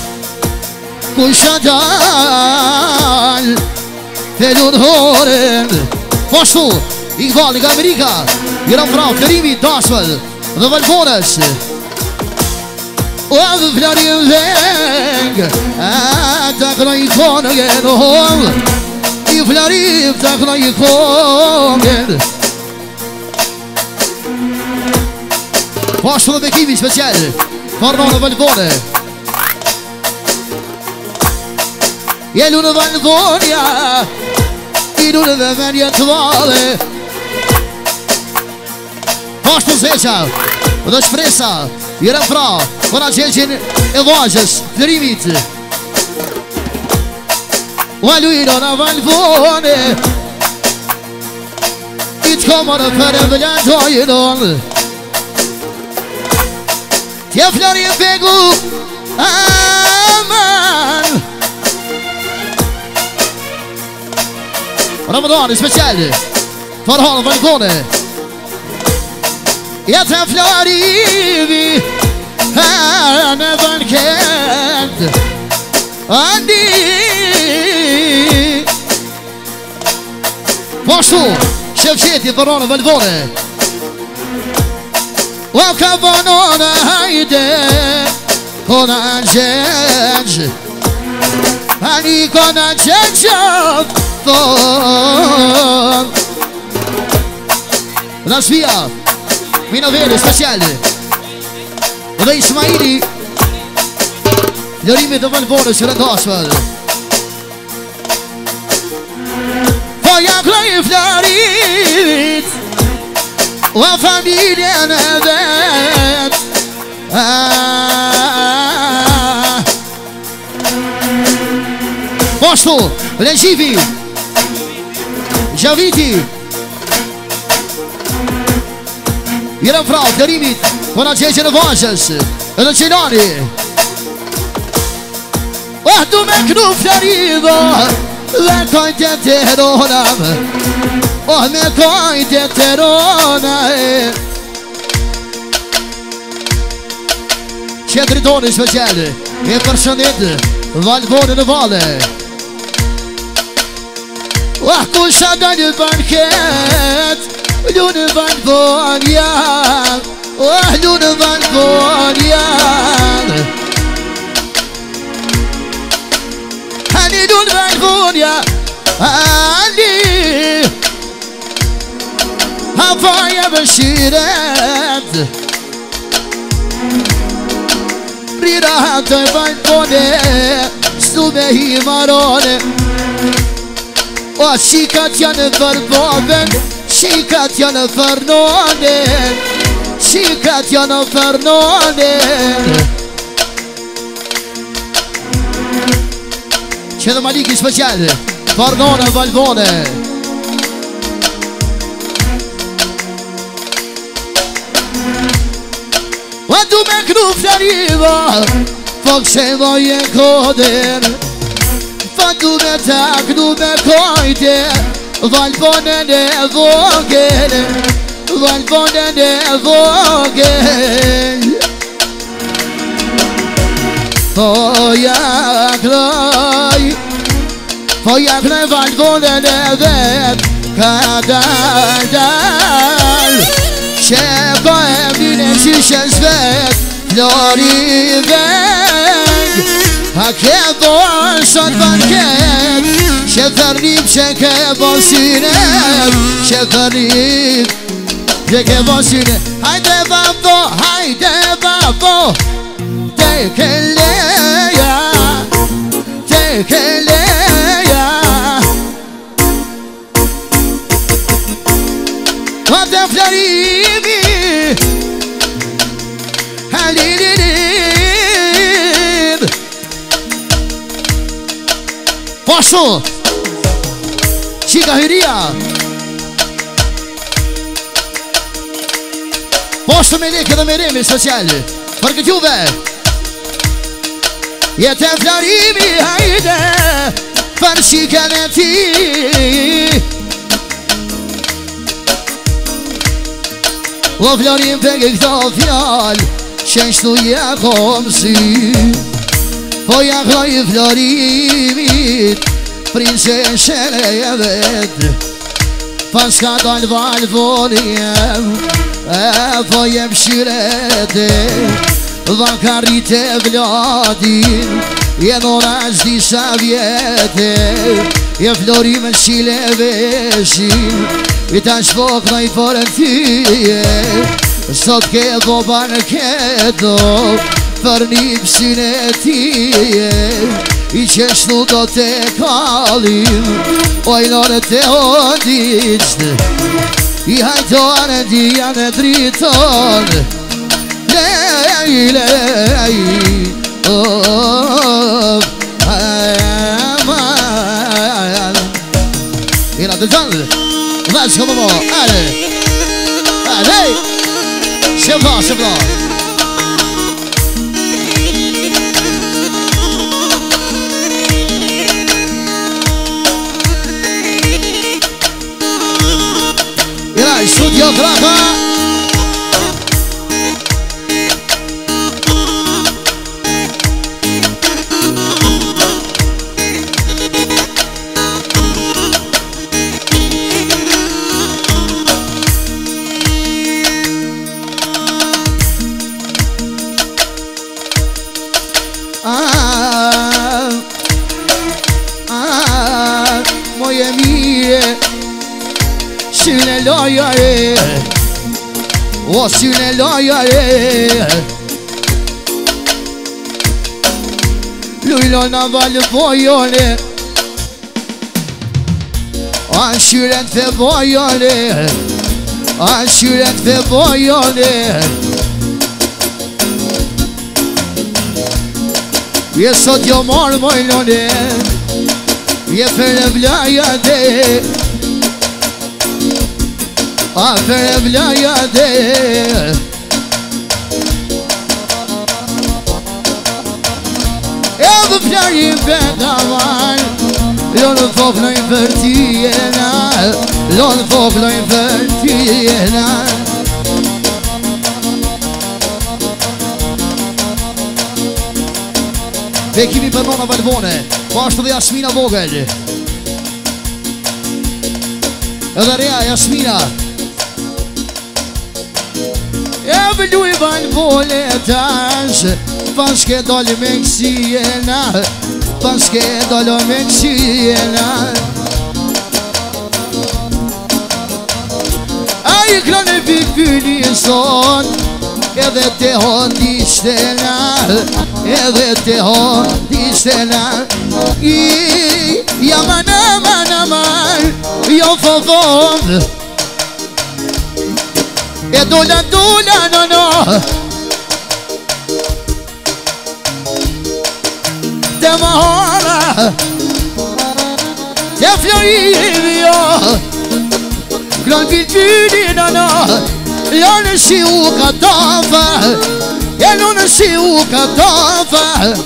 Kushandal. Felun horel. Posto. Igual Amerika. Irevra. Garimi Das. De Valvoras. Och över din väg att kunna ikona igen I flari att kunna ikona Posto de equipe special Fornone Valvone E l'uno Valvonia I l'uno de media tvale Posto Zecha Da Expressa Irevra con a gente e Vojas limite Olha o Irona Valvone It kommer för en brilliant Irona Till fler i Vego Amen Ramadan special för honom Valvone Jag träffar i här never can't Andi Posto Shevcheti Varona Valvone Wakavonona haide Kona Judge Ani Kona Judge Thon La svia Mina vere speciale Da Ismaili Gli da Valvone sur en dagsvel For jag glömmer flarit Och familjen är vän Posto Legivi Javiti Irevra, Karimit con a gente de Vojas Da Cinoni Och du med knufflariva Med kajteterona Och med kajteterona Centritone speciale E personete Valvone de Vale Och kushada de banket Lune Valvonia Lune Valvonia Hani Lune Valvonia Hani Havaya Bashirat Rirata Valvone Stume Marone Och Shikatjane Valvoven Shikatjane Vernonen Shikatjane Vernonen C'è da Maliki speciale Vernone Valvone Quando me knufflariva Folk se vojen koden Quando me tak du me kojte Valvonen är vågen Valvonen är vågen Får jag klöj Valvonen är väg Kadadal Kämpa ämnen kyrkens väg Klar i väg Hakebor sånt banket Şeferliyim şekebosine Şeferliyim şekebosine Haydi babo, haydi babo Tekele ya Tekele ya Vadeflerimi Halilim Posso Chica Hyria. Posto me leke dhe me remi social. Për këtë juve. Jetë e flarimi hajde për shikën e ti. O flarim për këto fjallë që nështu kom sy. Po jakroj flarimit prinseshen e vetë. Pas ka dalë valë voljem po jem shirete. Vakarit e vladin Jenora disa vjete Je florimin qile veshin I ta shpoknoj për në tyje Sot ke boba në kedo Për një pësin e tije I qeshtu do te kalim Ojlore te ondisht I hajtonë dhja në dritonë Hela të gjallë Vazhë këmë mo Ale Ale Se vla se vla Hela studio kraka Moje mije Syne loja e O syne loja e Lujlo na valë vojone A shyret fe vojone A shyret fe vojone Je sot jo marë mojlone Je për e vlaja de A për e vlaja de E dhe flarim për davan Lonë foklojnë për tjena Lonë foklojnë për tjena Vekimi për nona Valvone Pashtë dhe Jasmina Vogel Edhe rea Jasmina E vëlluj Valvone tash Pas ke dollë me kësijena Pas ke dollë me kësijena A i kronë e pikpyli son Edhe te hondishtena Edhe te hondishtena I aman aman aman Jo fofom E dola dola no no Te mahora Te florimi jo Kron pilpyli no no Lonë si u katafa E lonë si u katafa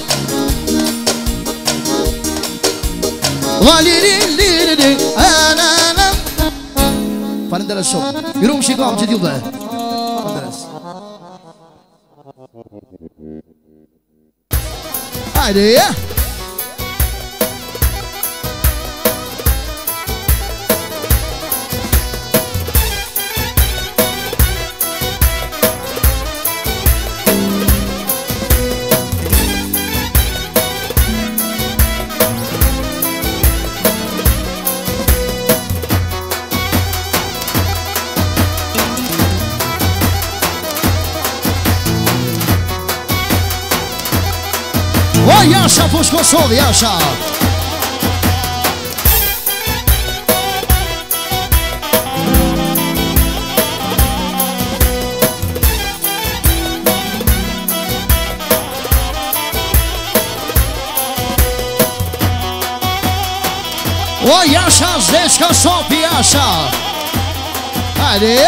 Valirin lirin Anana Falenderes shumë Jurum shikam që t'juve Falenderes Hajde ja O Jasha push Kosovë, Jasha O Jasha, Zeshka, Sopi, Jasha. Hajde.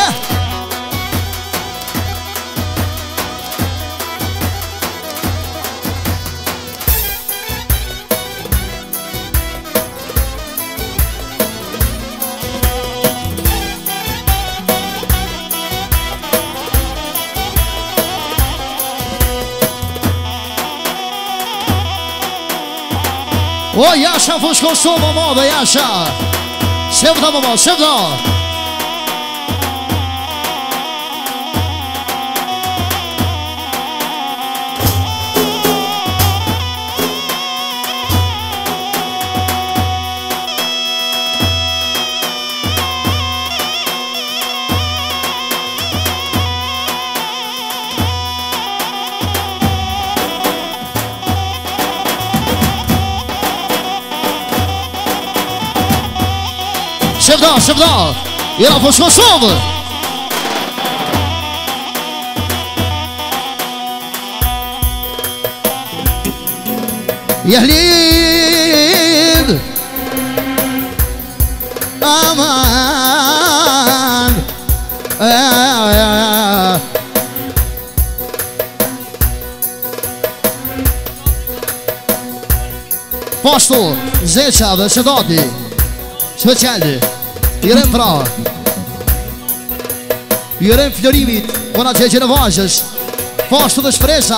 O Jasha, fushko shumë madhe, Jasha. Shevda mama, shevda. Shevda, shevda. Jena fushko shumë. Yahlid Aman Posto, Zeqa dhe Shedati Speciali Jërem pra Jërem florimit Kona që në vazhës Posto dhe shpresa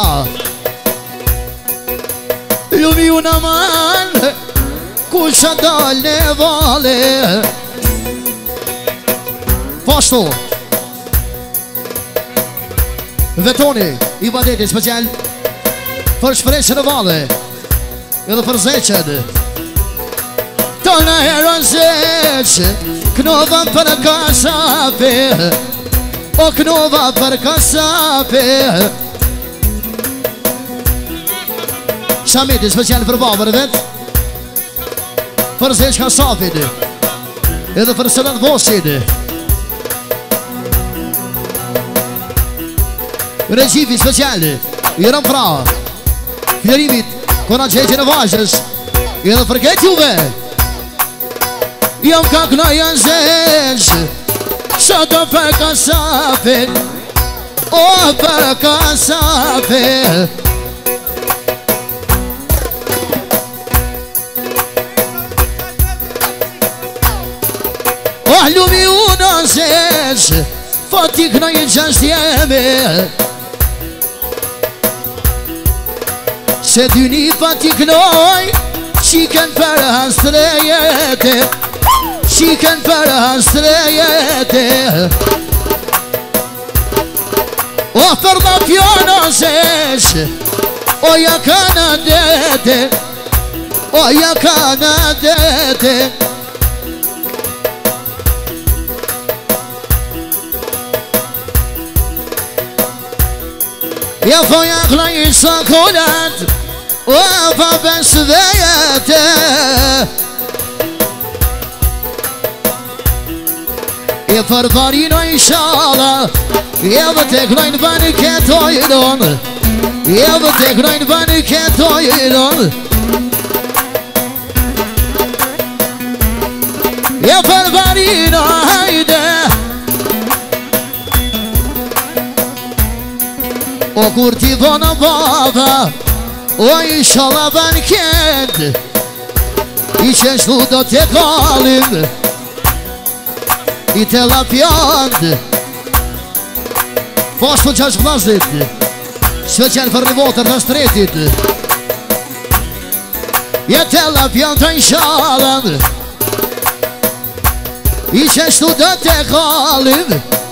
Lumi unë aman Kusha dal në vale Posto Vetoni I badeti special Për shpresë në vale Edhe për zeqen Tona heron zeqe Knova për kasape O knova për kasape Shamiti special për babër vet Për zeq kasapit Edhe për sënët vosit Regjivi special Jërëm pra Flerimit Kona qeqe në vazhës Edhe për këtë juve Jam ka këna janë zeq Sa do për kasapit O për kasapit Lumi unë zeq Fatik në i qështë jemi Se dyni fatik nëj Qiken për hastrejete Qiken për hastrejete O për në pjonë zeq O ja ka në dete O ja ka në dete Ja foja këna i sakolat O pa bes vejete E për varino i shala E vë të kënojnë banë këtojnon E vë të kënojnë banë këtojnon E për varino hajde O kur ti vona baba O i shala ban kend I qeshtu do të kalim I te lapjand Poshtu qash vlasdit Sveqen për një votër në stretit I te lapjand të i shalan I qeshtu do të kalim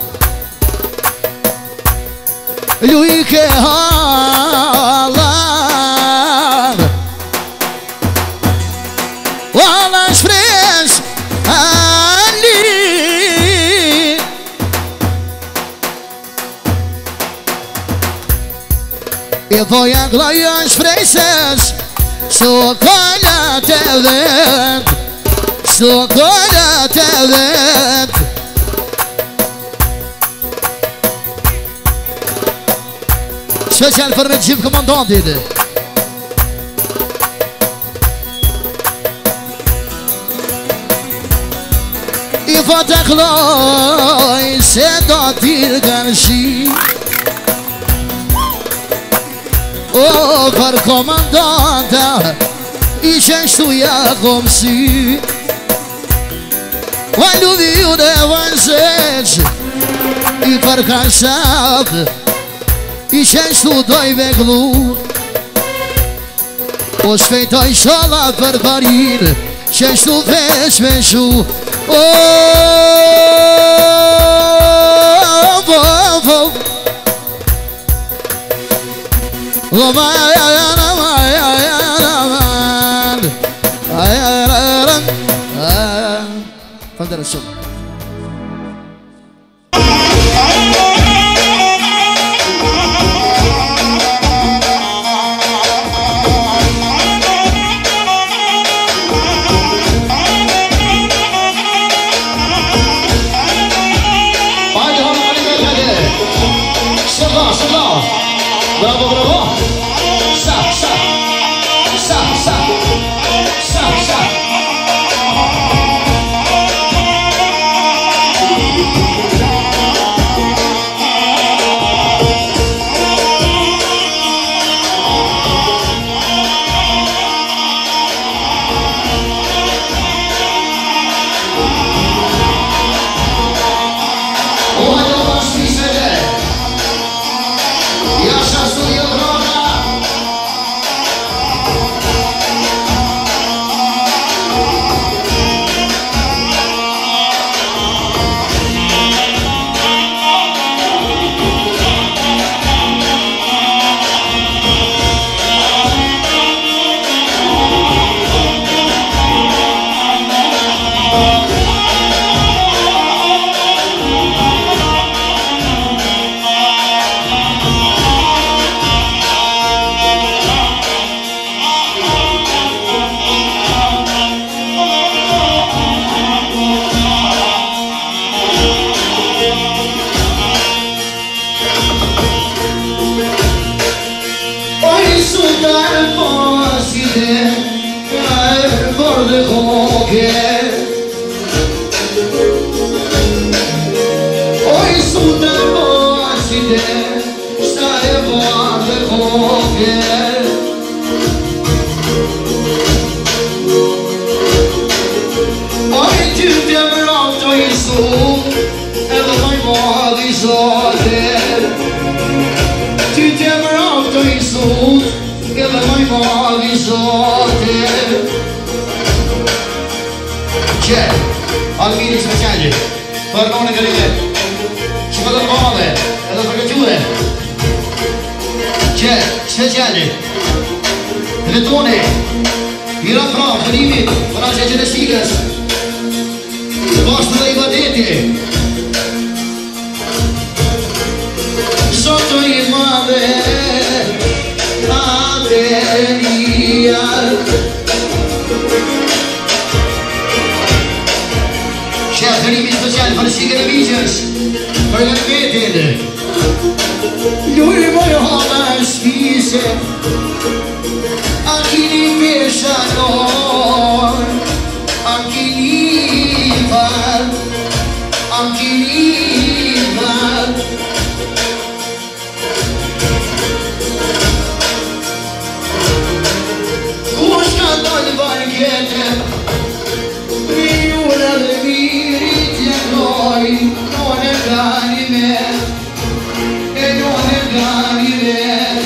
Lujke halan Wala shpres Ali E voja gloja shpreses So kolla të vend So kolla të vend Special për regjim komandantit fatë e kloj se do t'il kanë shi. O, për komandanta i qeshtu ja kom si. Vajlu viu dhe vajnëseq i për kashak i qeshtu doj veglu. O shpejtoj sholat për parin qeshtu vesh me shu. O, فندر الشغل Bravo, bravo! Sa, sa! Sa, sa! Sa, sa! Almini speciali, parlone galline, ci vado a male, e la fregature. C'è, speciali, Letone, il raffronto, limit, Francia e Stigas, vostro dei badeti, sotto il mare, Adria. C'è limiti speciali per le sigare Vigers, per le Unlimited. Lui vuole la spise, a chi li pesano, a chi li fa, a chi li fa. Uscendo il banchete, una le miriti a noi, non è ganime, e non è ganime.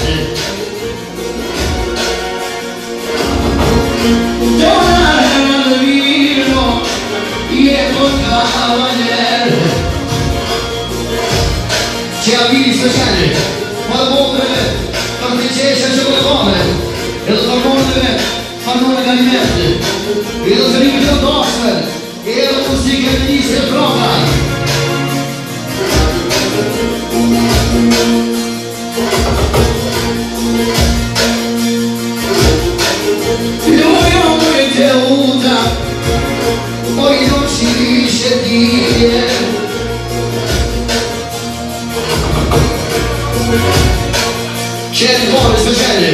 Tornare al vino, io con cavaliere. C'è la vini speciale, ma la bomba, la princesa c'è la come, e la bomba fanno le ganimette, e lo srimito del gospel. E la musica che dice prova. Lui non è tenuta, poi non si dice dire. C'è il cuore speciale,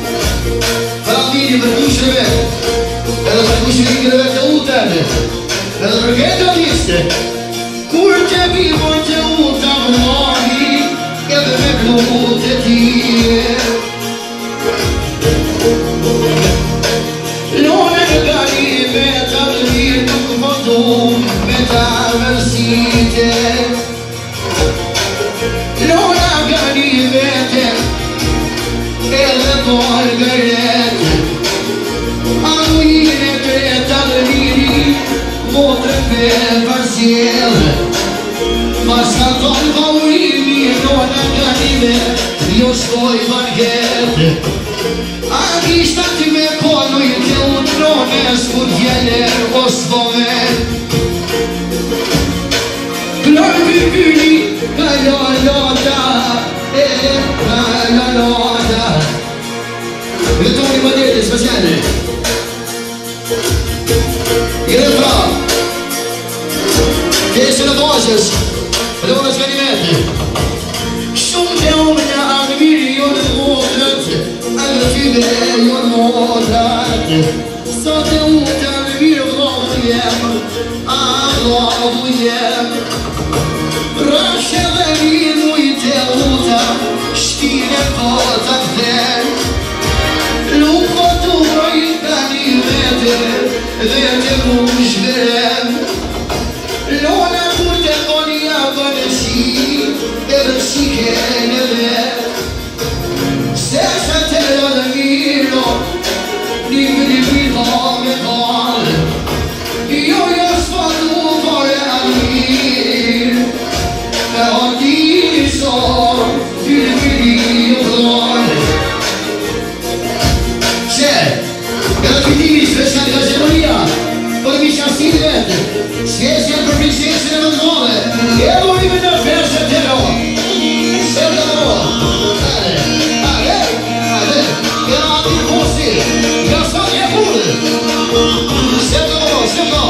per la fine per cuscere, per la cuscere che deve tenuta. Edhe për këtë liste kur që vivo që u të vlohi edhe me klut e tije Lone në gani me të lirë nuk vëndu me të vërsite Lona gani vete edhe por gëret Anuine të të liri motrën me vërsjellë Mas ka tonë faurimi lona gani me jo shkoj vargete A kishta ti me ponu i të utrones ku t'jeler o s'vomet Kloj bibili ka lolota ka lolota Rëtoni më dete speciale I refra Kese në vazhës Lona s'ganimete Shumë të unë në anëmiri jo në motrët Në tyve jo në motrët Sa të unë të anëmirë vlohu jem A vlohu jem Rëshë dhe rinë i të uta Shtire po të këther Nuk po të uroj të një vete Dhe të mu shverem Lona kur të konja vënësi Edhe shike në dhe Se sa të rëdë miro Një vito me kallë Jo s'fadu fare amir E ati sor Fili u dhore Se Edhe pitimi speciali nga Zemonia Por mi shasin vetë Shesja për prinsesën e vëndove E morime në fesë të ro Se të ro Ale E ati posi Nga sot e kurë Se të ro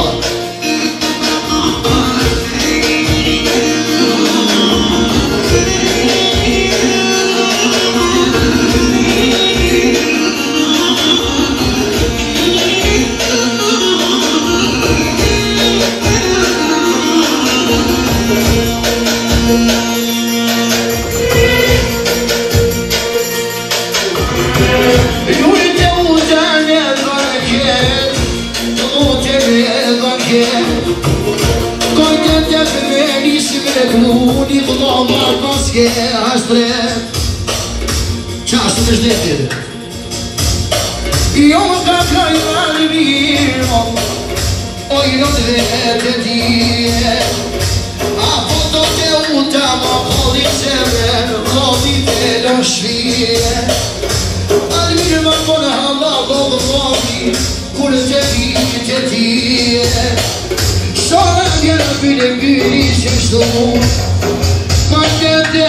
Kluni vëdo marë paske ashtre Qashtu të shtetit Jo më ka kloj marë mirë O i në të vetë tije Apo do të uta ma pollit se me Pollit e do shvije Alë mirë më kone halla do vëlloni Kur të vitë tije Shona njërë bile bëri që shtu Ma të të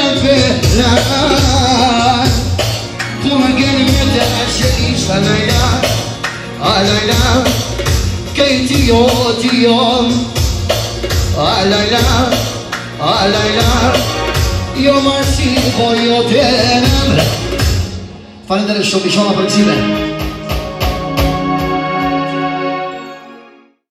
pëllan Po më gënë me të aqërish Alajla Kejti jo Alajla Jo marë si po jo të nëmre Falendere shumë i shona për kësime